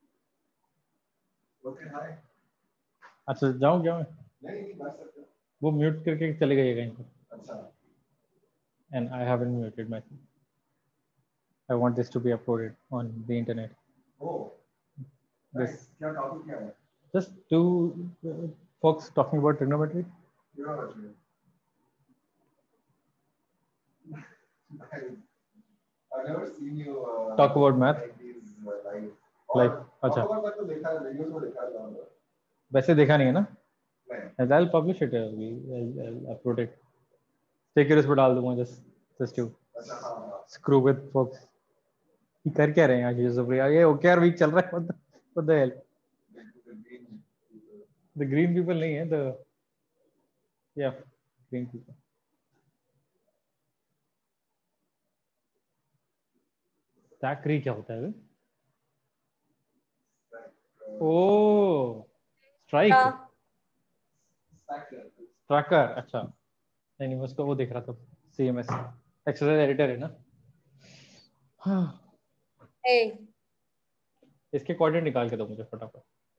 अच्छा जाऊँ क्या मैं? नहीं, वो म्यूट करके चले गए कहीं पर। अच्छा, and I haven't muted myself. I want this to be uploaded on the internet. Oh, this क्या topic क्या है? Just two folks talking about trigonometry. Trigonometry. I've never seen you talk about math. Like अच्छा। तो देखा है, videos में देखा है। वैसे देखा नहीं है ना? नहीं। I'll publish it. I'll upload it. Stay curious पे डाल दूंगा just to screw with folks। ये कर क्या रहे हैं आज ये सुप्रिया? ये OKR वीक चल रहा है, what the hell? The green people नहीं है, yeah, green people। Stack tree क्या होता है? ओह, स्ट्राइक, ट्रैकर, अच्छा नहीं नहीं उसको वो देख रहा था, CMS एक्सरसाइज एडिटर है ना। हाँ इसके कोऑर्डिनेट निकाल के दो मुझे फटाफट।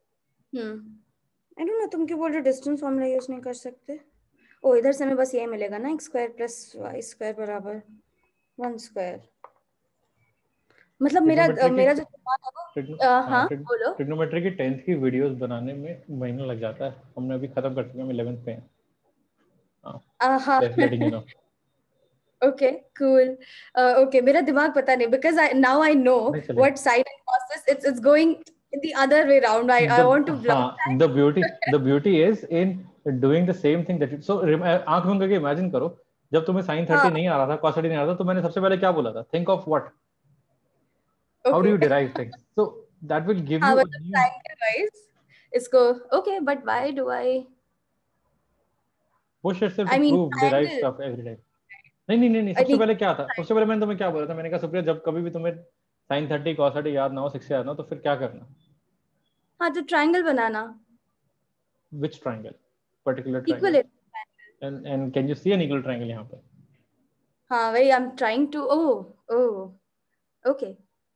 आई डोंट नो तुम क्यों बोल रहे हो डिस्टेंस फॉर्मूला यूज नहीं कर सकते। ओ इधर से हमें बस ये मिलेगा ना, x square plus y square बराबर 1 स्क्वायर। मतलब मेरा ट्रिग्नोमेट्री जो की हाँ बोलो। ट्रिग्नोमेट्री की 10th की वीडियोस बनाने में महीना लग जाता है, हमने अभी खत्म कर चुके हैं, 11th पे हैं। हाँ Just letting you know. Okay cool. Okay मेरा दिमाग पता नहीं, because I now I know नहीं चलेगा। What sine and cos is, it's going in the other way round. I want to block that. the beauty is in doing the same thing that so आंख बंद करके imagine करो, जब तुम्हें sin 30 हाँ नहीं आ रहा था, cos 30 नहीं आ रहा था, तो मैंने सबसे पहले क्या बोला था, think of what, how do okay you derive things, so that will give हाँ you a मतलब new triangle wise इसको okay, but why do I push yourself to I mean prove derive triangle stuff every time. नहीं I सबसे think पहले क्या था, सबसे पहले मैंने तुम्हें क्या बोला था, मैंने कहा सुप्रिया जब कभी भी तुम्हें sin 30 cos 30 याद ना हो, 60 याद ना हो, तो फिर क्या करना, हाँ तो triangle banana which triangle, particular triangle, equilateral। and can you see an equal triangle यहाँ पे? हाँ वही I'm trying to okay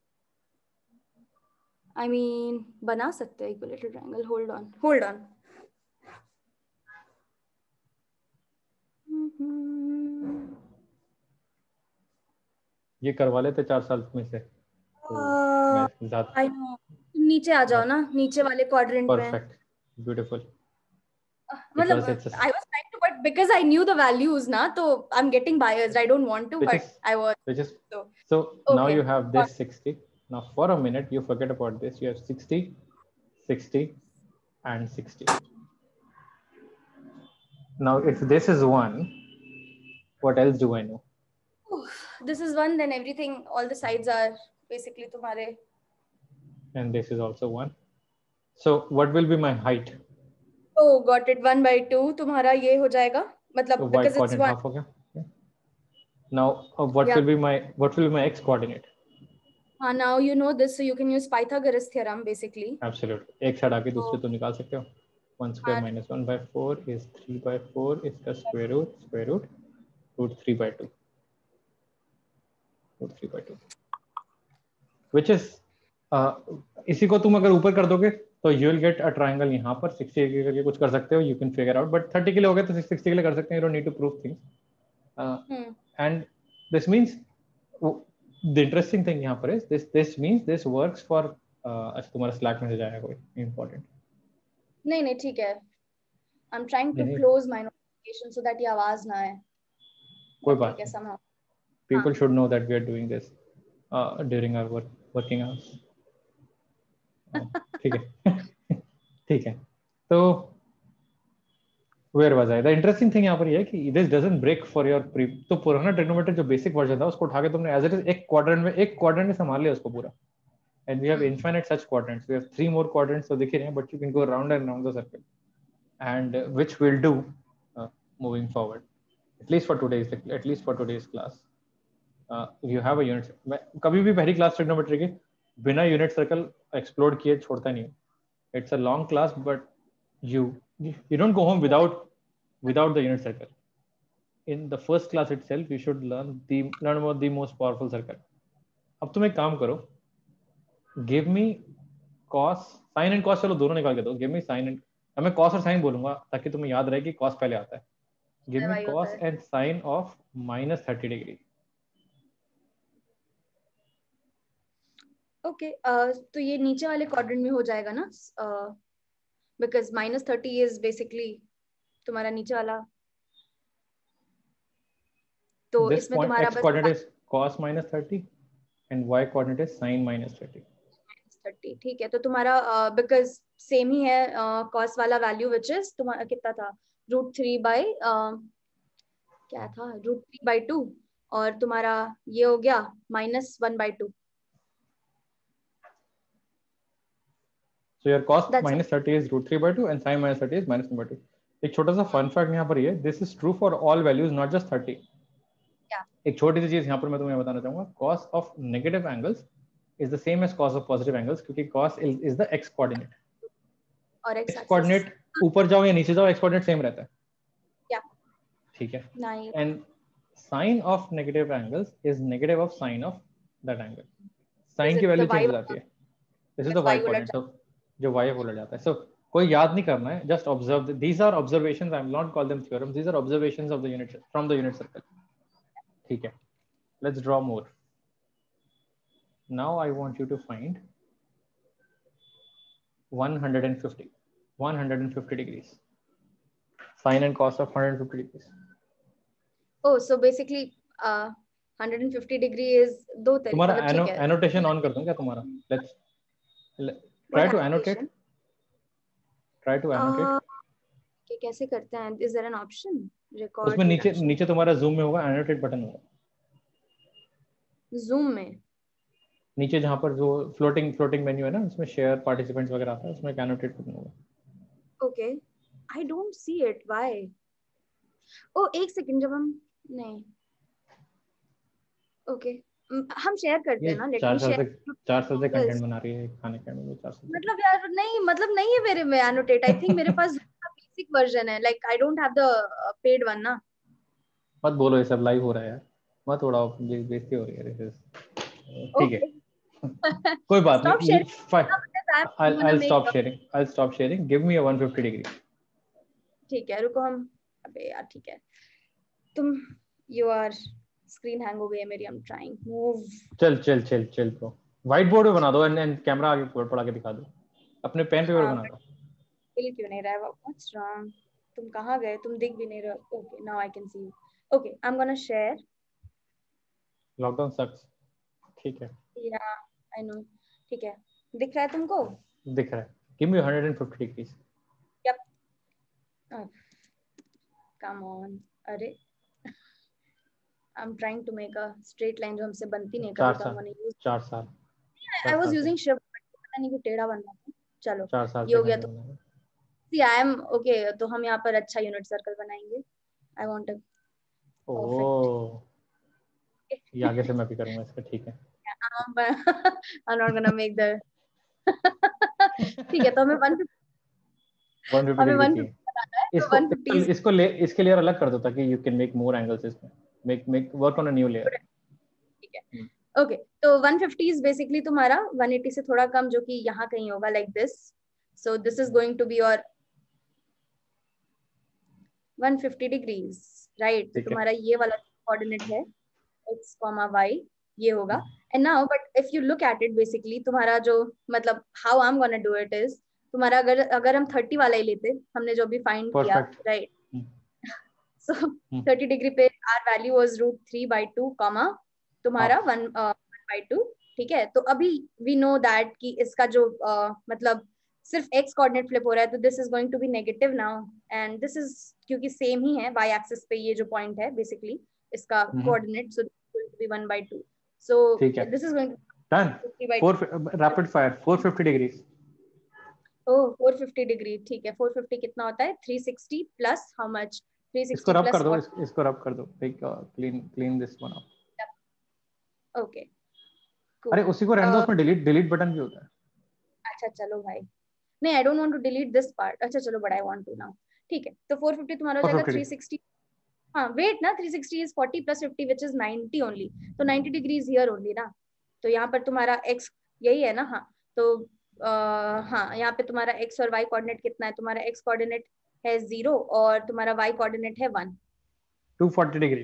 I mean बना सकते हैं equilateral triangle, hold on ये करवा लेते 4 साल में से, तो मैं ज्यादा I know तुम नीचे आ जाओ ना, नीचे वाले क्वाड्रेंट में। perfect, beautiful, मतलब because it's a, I was trying to, but because I knew the values ना, तो I'm getting biased. I don't want to, which but is I was. which is So so now you okay. have this 60. Now for a minute you forget about this, you have 60, 60 and 60. Now if this is 1, what else do I know? This is 1, then everything, all the sides are basically तुम्हारे. And this is also 1. So what will be my height? Oh, got it. 1/2 तुम्हारा ये हो जाएगा, So मतलब y because it's coordinate 1. half हो गया. Yeah. Now Yeah. what will be my x coordinate? Now you know this, so you can use Pythagoras theorem basically. Absolutely. एक side आके दूसरे तो निकाल सकते हो. 1 square minus 1/4 is 3/4 इसका square root root 3/2. Root 3/2. Which is इसी को तुम अगर ऊपर कर दोगे तो you will get a triangle यहाँ पर 60 करके कुछ कर सकते हो, you can figure out, but 30 के लिए हो गए तो 60 के लिए कर सकते हैं, you don't need to prove things. And this means the interesting thing यहाँ पर is this means this works for अच्छा तुम्हारा Slack मैसेज आया कोई important? नहीं ठीक है. I'm trying to नहीं close my notification so that ये आवाज ना आए. कोई बात नहीं. somehow. People should know that we are doing this during our working hours. ठीक है ठीक है. तो where was I? The interesting thing यहाँ पर ये है कि this doesn't break for your तो पुराना ट्रिग्नोमेट्री जो बेसिक वर्जन था उसको उठा के तुमने as it is एक क्वाड्रेंट में संभाल लिया उसको पूरा. And we have infinite such quadrants. We have 3 more quadrants, so दिख रहे हैं, but you can go round and round the circle, and which we'll do moving forward. At least for today's class. You have a unit. कभी भी पहली class trigonometry की बिना unit circle explore किए छोड़ता नहीं. It's a long class, but you don't go home without the unit circle. In the first class itself, you should learn about the most powerful circle. अब तुम एक काम करो, give me cos, sin and cos चलो दोनों निकाल के दो. Give me sin and मैं cos और sin बोलूंगा ताकि तुम्हें याद रहे कि cos पहले आता है. Give me cos and sin of -30 degree. Okay, तो ये नीचे वाले क्वाड्रेंट में हो जाएगा ना, because -30 is basically तुम्हारा नीचे वाला, तो this इसमें point तुम्हारा x बस coordinate is cos -30 and y coordinate is sin -30. -30 ठीक है. तो तुम्हारा बिकॉज सेम ही है कॉस वाला वैल्यू, विच इज तुम्हारा कितना था, √3 क्या था, √3/2, और तुम्हारा ये हो गया -1/2. So your cos -30 is √3/2 and sin -30 is -1/2. एक छोटा सा फन फैक्ट यहाँ पर ये, this is true for all values not just 30. एक छोटी सी चीज यहाँ पर मैं तुम्हें बताना चाहूंगा, cos of negative angles is the same as cos of positive angles क्योंकि cos is the x coordinate. और x एक्स एक्सिस कोऑर्डिनेट ऊपर जाओ या नीचे जाओ, एक्स कोऑर्डिनेट सेम रहता है। क्या ठीक है। नहीं, and sine of negative angles is negative of sine of that angle. Sine की वैल्यू चेंज हो जाती है। This is the y coordinate, तो जो वाई उलट जाता है। सो कोई याद नहीं करना है, just observe. These are observations, I am not call them theorems, these are observations of the unit from the unit circle. ठीक है, let's draw more. Now I want you to find 150 degrees, sin and cos of 150 degrees. Oh, so basically 150 degree is दो तरीके, तुम्हारा मतलब ठीक है। Annotation on कर दूं क्या तुम्हारा? Let's try to annotate, try to annotate. कि कैसे करते हैं? Is there an option record उसमें नीचे रिएक्शन? नीचे तुम्हारा जूम में होगा, एनोटेट बटन होगा जूम में नीचे, जहां पर जो फ्लोटिंग मेन्यू है ना, उसमें शेयर पार्टिसिपेंट्स वगैरह आता है, उसमें एक एनोटेट बटन होगा। Okay, I don't see it, why? Oh एक सेकंड, जब हम नहीं, ओके हम शेयर करते ये हैं ना, लेट मी शेयर। 4 साल से कंटेंट बना रही है खाने का में, 4 साल मतलब यार नहीं, मतलब नहीं है मेरे में एनोटेट। आई थिंक मेरे पास बेसिक वर्जन है, like I don't have the paid one ना। मत बोलो, ये सब लाइव हो रहा है यार, मत उड़ाओ, बेइज्जती हो रही है। ठीक है, ओके कोई बात स्टॉप नहीं। Sharing. I'll stop sharing. I'll stop sharing. Give me a 150 degree. ठीक है, रुको हम, अबे यार ठीक है, तुम, यू आर, स्क्रीन हैंग हो गई है मेरी। I am trying move. चल ब्रो, व्हाइट बोर्ड पे बना दो एंड कैमरा आगे पड़ा के दिखा दो, अपने पेन पेपर हाँ, बना दो। बिल क्यों नहीं रहा है? What's wrong? तुम कहाँ गए? तुम दिख भी नहीं रहे हो। Okay now I can see you. Okay I am gonna share. Lockdown sucks. ठीक है, या आई नो, ठीक है, दिख रहा है तुमको? दिख रहा है। Give me 150 degrees. Yup, come on, अरे I am trying to make a straight line जो हमसे बनती नहीं कभी, 4 तो हम साल, गोना यूज। 4 साल, आई 4 वाज साल से, यूजिंग शिफ्ट, पता नहीं क्यों टेढ़ा बन रहा था। चलो 4 साल ये से हो गया। करने तो वाला है। सी आई एम ओके, तो हम यहाँ पर अच्छा यूनिट सर्कल बनाएंगे। I want a perfect. ओह, ये आगे से मैं भी करूंगा इसका। ठीक है। I'm not gonna make the ठीक है, तो हमें 150 हमें डिग्री 150 चाहिए। बनाना है, तो इसको 150 इसको ले, इसके लेयर अलग कर दो ताकि you can make more angles इसमें। Make work on a new layer. ठीक है। ओके, तो 150 इज बेसिकली तुम्हारा 180 से थोड़ा कम, जो कि यहाँ कहीं होगा, like this. So this is going to be your 150 degrees, right? तो तुम्हारा ये वाला कोऑर्डिनेट है x, y, ये होगा। And now but if you look at it, basically तुम्हारा जो, मतलब how I am gonna do it is, तुम्हारा अगर हम 30 वाला ही लेते, हमने जो भी फाइंड किया, राइट? सो 30 डिग्री पे आर वैल्यू वाज √3/2 कॉमा तुम्हारा 1/2। ठीक है, तो अभी वी नो दैट कि इसका जो मतलब सिर्फ x कोऑर्डिनेट फ्लिप हो रहा है, तो this is going to be negative now, and this is, क्योंकि सेम ही है y एक्सिस पे ये जो पॉइंट है बेसिकली इसका coordinate, so this will be 1/2। So this is going done. 4 rapid fire 450 degrees. Oh 450 degree, ठीक है। 450 कितना होता है? 360 प्लस हाउ मच? इसको 360 रब कर प्लस दो, इसको रब कर दो, clean this one up. Okay अरे उसी को रहने दो, उसमें डिलीट बटन भी होता है। अच्छा चलो भाई, नहीं I don't want to delete this part. अच्छा चलो, but I want to now. ठीक है, तो 450 तुम्हारा हो जाएगा 360। हाँ वेट ना, 360 is 40 plus 50 which is 90 only, तो 90 डिग्रीज हियर ओनली ना। तो यहाँ पर तुम्हारा x यही है ना? हाँ, तो हाँ, यहाँ पे तुम्हारा x और y कोऑर्डिनेट कितना है? तुम्हारा x कोऑर्डिनेट है 0 और तुम्हारा y कोऑर्डिनेट है 1। 240 डिग्री।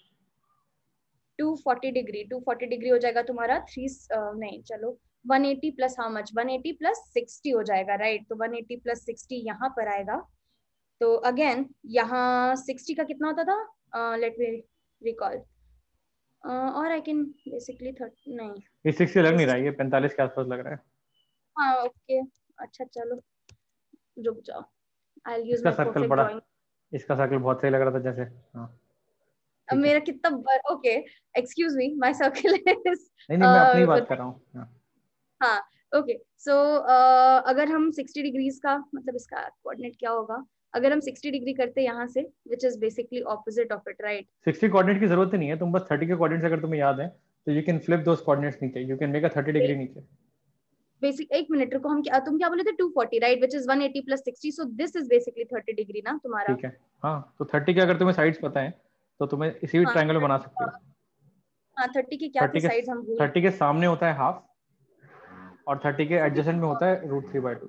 240 डिग्री, 240 डिग्री हो जाएगा तुम्हारा नहीं चलो, 180 प्लस हाउ मच? 180 प्लस 60 हो जाएगा, राइट? तो 180 प्लस 60 यहाँ पर आएगा। तो अगेन यहाँ 60 का कितना होता था? लेट मी रिकॉल, और आई कैन बेसिकली 30 नहीं, ये 60 लग नहीं रहा है, ये 45 के आसपास लग रहा है। हाँ ओके, अच्छा चलो रुक जाओ, आई विल यूज इसका माय सर्कल परफेक्ट बड़ा, ड्राइंग। इसका सर्कल बहुत सही लग रहा था जैसे। हाँ अब ठीक है। मेरा कितना, okay excuse me, my circle is, नहीं मैं अपनी बात कर रहा हूँ। हाँ ओके। सो अगर हम 60 डिग्रीज का, मतलब इसका कोऑर्डिनेट क्या होगा? अगर हम 60 डिग्री करते हैं यहाँ से, which is basically opposite of it, right? 60 coordinate की जरूरत ही नहीं है, तुम बस 30 के कोऑर्डिनेट्स अगर तुम्हें याद है तो you can flip those coordinates नीचे, you can make a 30 degree नीचे। बेसिक, एक मिनट रुको, तुम क्या बोले थे 240 right, which is 180 plus 60, so this is basically 30 degree ना तुम्हारा। ठीक है, हाँ तो 30 के अगर तुम्हें साइड्स पता है तो तुम्हें इसी हाँ ट्रायंगल में बना सकते हो। हाँ 30 के क्या थे 30 के साइड्स, हम भूल 30 के सामने होता है हाफ, और 30 के एडजेसेंट में होता है √3/2।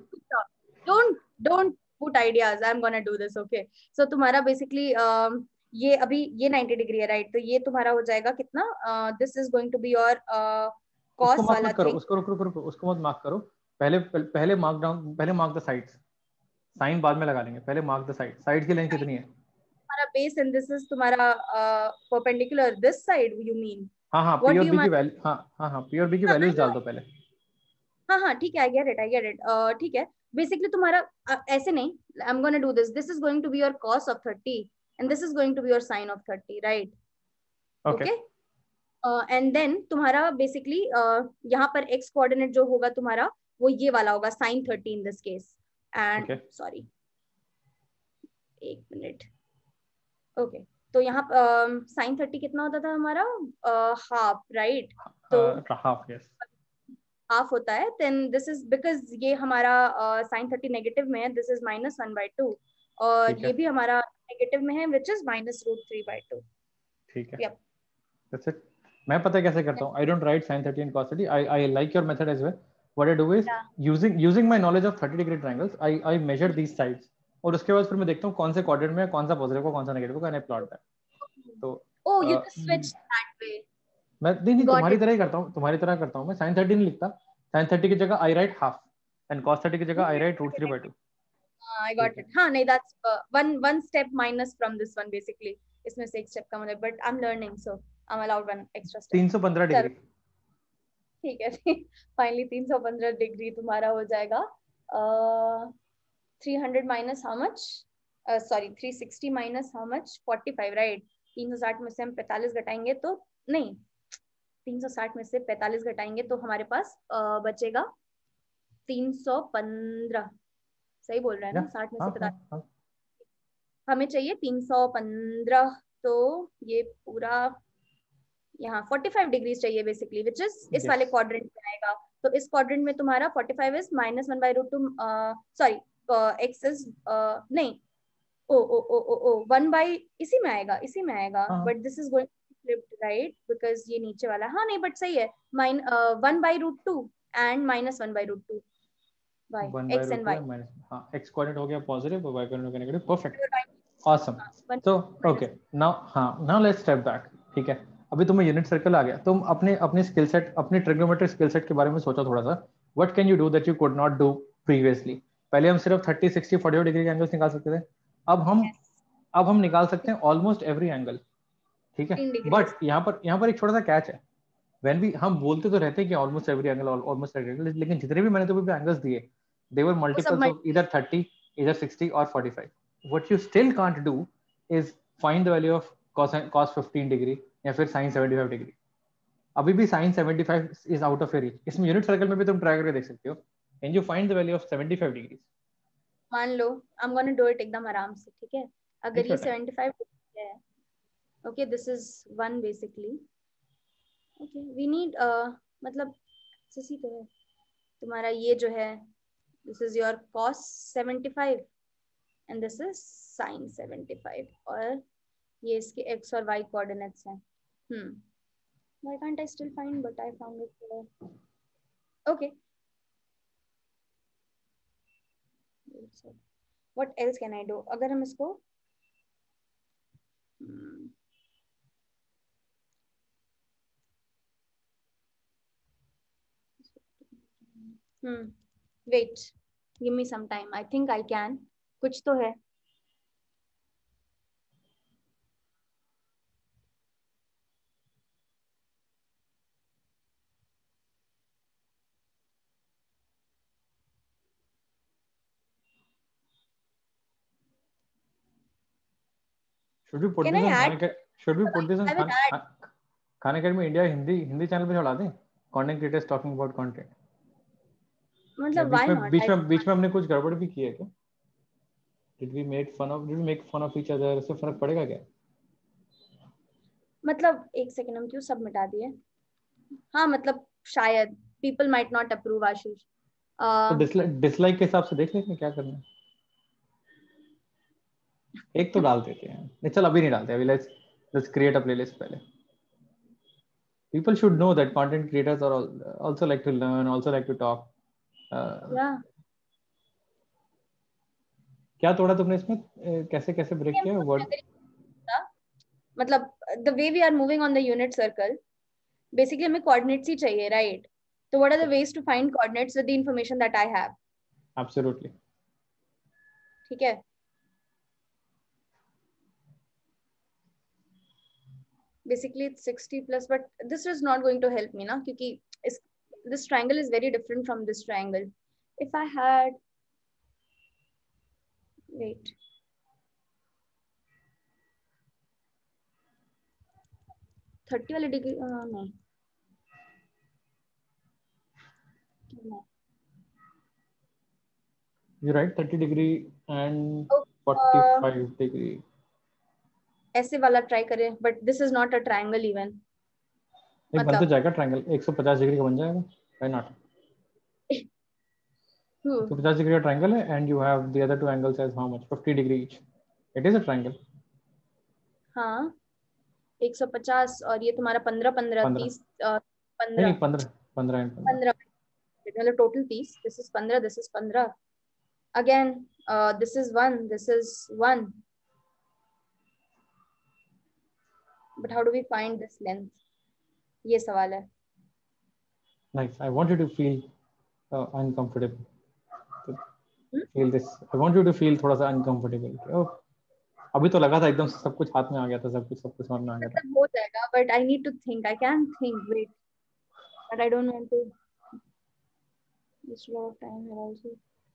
Don't put ideas, I am gonna do this, okay. So तुम्हारा बेसिकली ये अभी ये 90 डिग्री है राइट, तो ये तुम्हारा हो जाएगा कितना, this is going to be your उसको कॉस मार्क वाला मत करो, थिंग। उसको रुक रुक रुक, उसको मत मार्क करो। पहले पहले मार्क डाउन, पहले मार्क द साइड्स, साइन बाद में लगा लेंगे, पहले मार्क द साइड। साइड की लेंथ कितनी है? तुम्हारा बेस एंड दिस इज तुम्हारा perpendicular this side, you mean? हाँ हाँ, व्हाट पी डू और यू बी की मीन? वैल्यू, हाँ हाँ हाँ, पी और बी की हाँ आई वैल्यूज नो, डाल दो पहले। हाँ हाँ ठीक है, I get it I get it, ठीक है। बेसिकली तुम्हारा ऐसे नहीं, I am gonna do this, this is going to be your cos of 30 and this is going to be your sine of 30 right, okay okay. And then तुम्हारा basically यहाँ पर x coordinate जो होगा तुम्हारा, वो ये वाला होगा sine 30 in this case, and okay sorry एक मिनट, ओके। तो यहाँ साइन 30 कितना होता था हमारा, हाफ राइट, तो हाफ, यस। हाफ होता है, देन दिस इज बिकॉज ये हमारा साइन 30 नेगेटिव में है, दिस इज -1/2, और ठीक ये है, भी हमारा नेगेटिव में है विच इज -√3/2। ठीक है, यप, दैट्स इट। मैं पता है कैसे करता हूँ, I don't write sin 30 and cos 30, I like your method as well. What I do is using my knowledge of 30 degree triangles, I measure these sides, और उसके बाद फिर मैं देखता हूँ कौन से क्वाड्रेंट में कौन सा पॉजिटिव का कौन सा नेगेटिव का, एंड आई प्लॉट दैट। तो oh you just uh, switched that way, मैं नहीं got तुम्हारी it। तरह ही करता हूँ, तुम्हारी तरह करता हूँ मैं। sin 30 नहीं लिखता, sin 30 की जगह I write half, and cos 30 की जगह आई राइट √3/2। I ठीक got है, it, हाँ नहीं, that's one step minus from this one basically, इसमें से एक स्टेप का मतलब, but I'm learning so I'm allowed one extra step। 315 चलो डिग्री। ठीक है, फाइनली 315 डिग्री तुम्हारा हो जाएगा, 300 minus how much, sorry 360 minus how much 45 right, 360 में से हम 45 घटाएंगे तो, नहीं 360 में से 45 घटाएंगे तो हमारे पास बचेगा 315, सही बोल रहा है या ना, 60 में हाँ से हाँ 45 हाँ, हमें चाहिए 315, तो ये पूरा यहाँ 45 डिग्रीज चाहिए बेसिकली, विच इज इस वाले यस। क्वाड्रेंट में आएगा। तो इस क्वाड्रेंट में तुम्हारा 45 इज -1/√2, सॉरी एक्स इज नहीं, ओ ओ ओ ओ ओ 1 इसी में आएगा, इसी में आएगा, हाँ but this is going flipped right, because ये नीचे वाला, हाँ नहीं बट सही है, 1/√2 and -1/√2 by one by x root and two y. है माइनस, हाँ एक्स कोऑर्डिनेट हो गया पॉजिटिव और वाई कोऑर्डिनेट हो गया नेगेटिव, परफेक्ट, ऑसम। तो ओके, नाउ हाँ, नाउ लेट्स स्टेप बैक। ठीक है, अभी तुम्हें यूनिट सर्कल आ गया, तुम अपने अपने स्किल सेट, अपने ट्रिग्नोमेट्रिक स्किल सेट के बारे में सोचो थोड़ा सा। What can you do that you could not do previously? पहले हम सिर्फ 30 60 45 डिग्री के एंगल्स निकाल सकते थे, अब हम निकाल सकते हैं ऑलमोस्ट एवरी एंगल। ठीक है, 3 डिग्रीज। बट यहाँ पर एक छोटा सा कैच है। व्हेन भी हम बोलते तो रहते हैं कि almost every angle, almost every angle, लेकिन जितने भी मैंने तुम्हें एंगल्स दिए, दे वर वो सब मल्टीपल्स ऑफ इधर 30, इधर 60 और 45। What you still can't do is find the value of cos 15 degree या फिर sin 75 डिग्री। अभी भी sin 75 is out of your reach. इसमें यूनिट सर्कल में भी तुम ट्राई करके देख सकते हो, can you find the value of 75 degree? मान लो I am gonna do it एकदम आराम से, ठीक है। अगर टेक ये योर टाइम। 75 है, okay this is 1 basically, okay we need मतलब सी तो है तुम्हारा ये जो है, this is your cos 75 and this is sin 75, और ये इसके x और y कोऑर्डिनेट्स हैं। Why can't I still find, but I found it here. Okay, what else can I do? अगर हम इसको wait, give me some time, I think I can, कुछ तो है। Should we put Can this I on add? should we put this on I will add, Khan Academy India Hindi Hindi channel पे चढ़ा दें? Content creators talking about content। या मतलब why not? बीच में हमने कुछ गड़बड़ भी की है क्या? Did we make fun of each other? इससे फर्क पड़ेगा क्या? मतलब एक सेकंड, हम क्यों सब मिटा दिए? हाँ मतलब शायद people might not approve आशीष। तो डिसलाइक के हिसाब से देख लेंगे क्या करना है। एक तो डाल देते हैं, नहीं चल अभी नहीं डालते, अभी लेट्स क्रिएट अ प्लेलिस्ट पहले। People should know that content creators are also like to learn, also like to talk. Yeah. क्या तोड़ा तुमने इसमें, कैसे कैसे ब्रेक किया वर्ड? मतलब the way we are moving on the unit circle, basically हमें coordinates ही चाहिए, right? So what are the ways to find coordinates with the information that I have? Absolutely. ठीक है. Basically it's 60 plus, but this is not going to help me ना, क्योंकि this triangle is very different from this triangle. If I had, wait, thirty वाली डिग्री नहीं, You write 30 degree and 45 degree. ऐसे वाला try करें, but this is not a triangle even. एक बन तो जाएगा ट्रायंगल, 150 डिग्री का बन जाएगा, why not? 150 डिग्री का ट्रायंगल है and you have the other two angles as how much? 50 degree each. It is a triangle. हाँ, 150 और ये तुम्हारा 15 15 30 नहीं 15 मतलब total 30. This is 15, this is 15 again, this is 1, this is 1, but how do we find this length, ये सवाल है. Nice. I want you to feel uncomfortable. Feel this. I want you to feel थोड़ा सा uncomfortable. Oh, अभी तो लगा था एकदम सब कुछ हाथ में आ गया था, सब कुछ समझ में आ गया था. हो जाएगा, but I need to think, I can think, wait, but I don't want to waste a lot of time here also.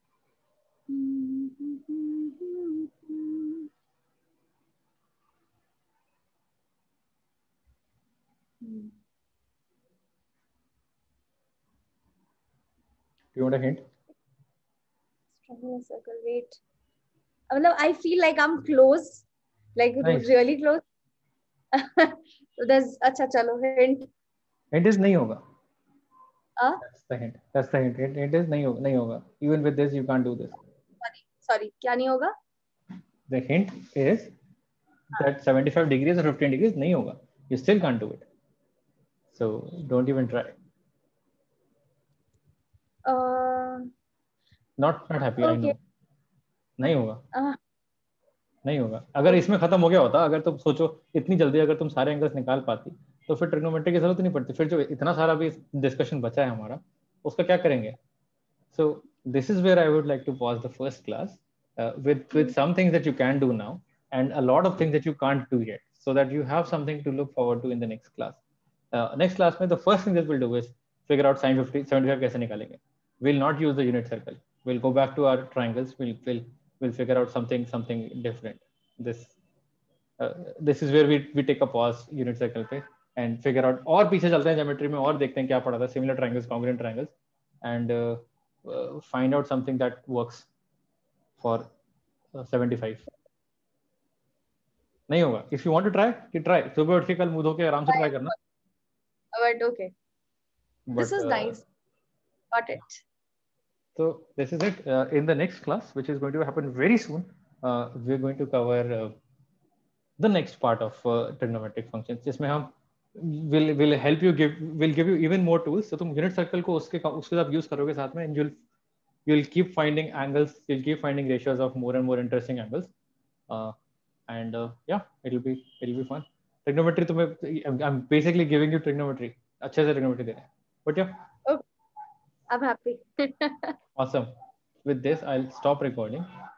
Do you want a hint? Triangle circle, wait. I feel like I'm close, like nice. Really close. So there's, अच्छा चलो hint. Hint is नहीं होगा. That's the hint. That's the hint. Hint is नहीं होगा. Even with this you can't do this. Sorry, क्या नहीं होगा? The hint is that 75 degrees or 15 degrees नहीं होगा. You still can't do it. So don't even try. Not happy. Okay. I know. नहीं होगा. नहीं होगा. अगर इसमें खत्म हो गया होता, अगर तुम सोचो इतनी जल्दी अगर तुम सारे एंगल्स निकाल पाती तो फिर ट्रिग्नोमेट्री की जरूरत नहीं पड़ती. फिर जो इतना सारा भी डिस्कशन बचा है हमारा, उसका क्या करेंगे? So this is where I would like to pause the first class with some things that you can do now and a lot of things that you can't do yet, so that you have something to look forward to in the next class. Next class में the first thing that we'll do is figure out sin 75 कैसे निकालेंगे. We'll not use the unit circle. We'll go back to our triangles. We'll figure out something different. This is where we take a pause unit circle पे and figure out, और पीछे चलते हैं geometry में और देखते हैं क्या पढ़ा था, similar triangles, congruent triangles, and find out something that works for 75. नहीं होगा. If you want to try, you try. सुबह उठ के कल मुंह धो के आराम से try करना. But okay. This is nice. Got it. So this is it. In the next class, which is going to happen very soon, we're going to cover the next part of trigonometric functions. जिसमें हम will help you will give you even more tools. So तुम unit circle को उसके साथ use करोगे साथ में, and you'll keep finding angles, you'll keep finding ratios of more and more interesting angles, and yeah, it'll be fun. Trigonometry तुम्हें, I'm basically giving you trigonometry, अच्छे से trigonometry दे रहे हैं, but yeah. Okay. I'm happy. Awesome. With this, I'll stop recording.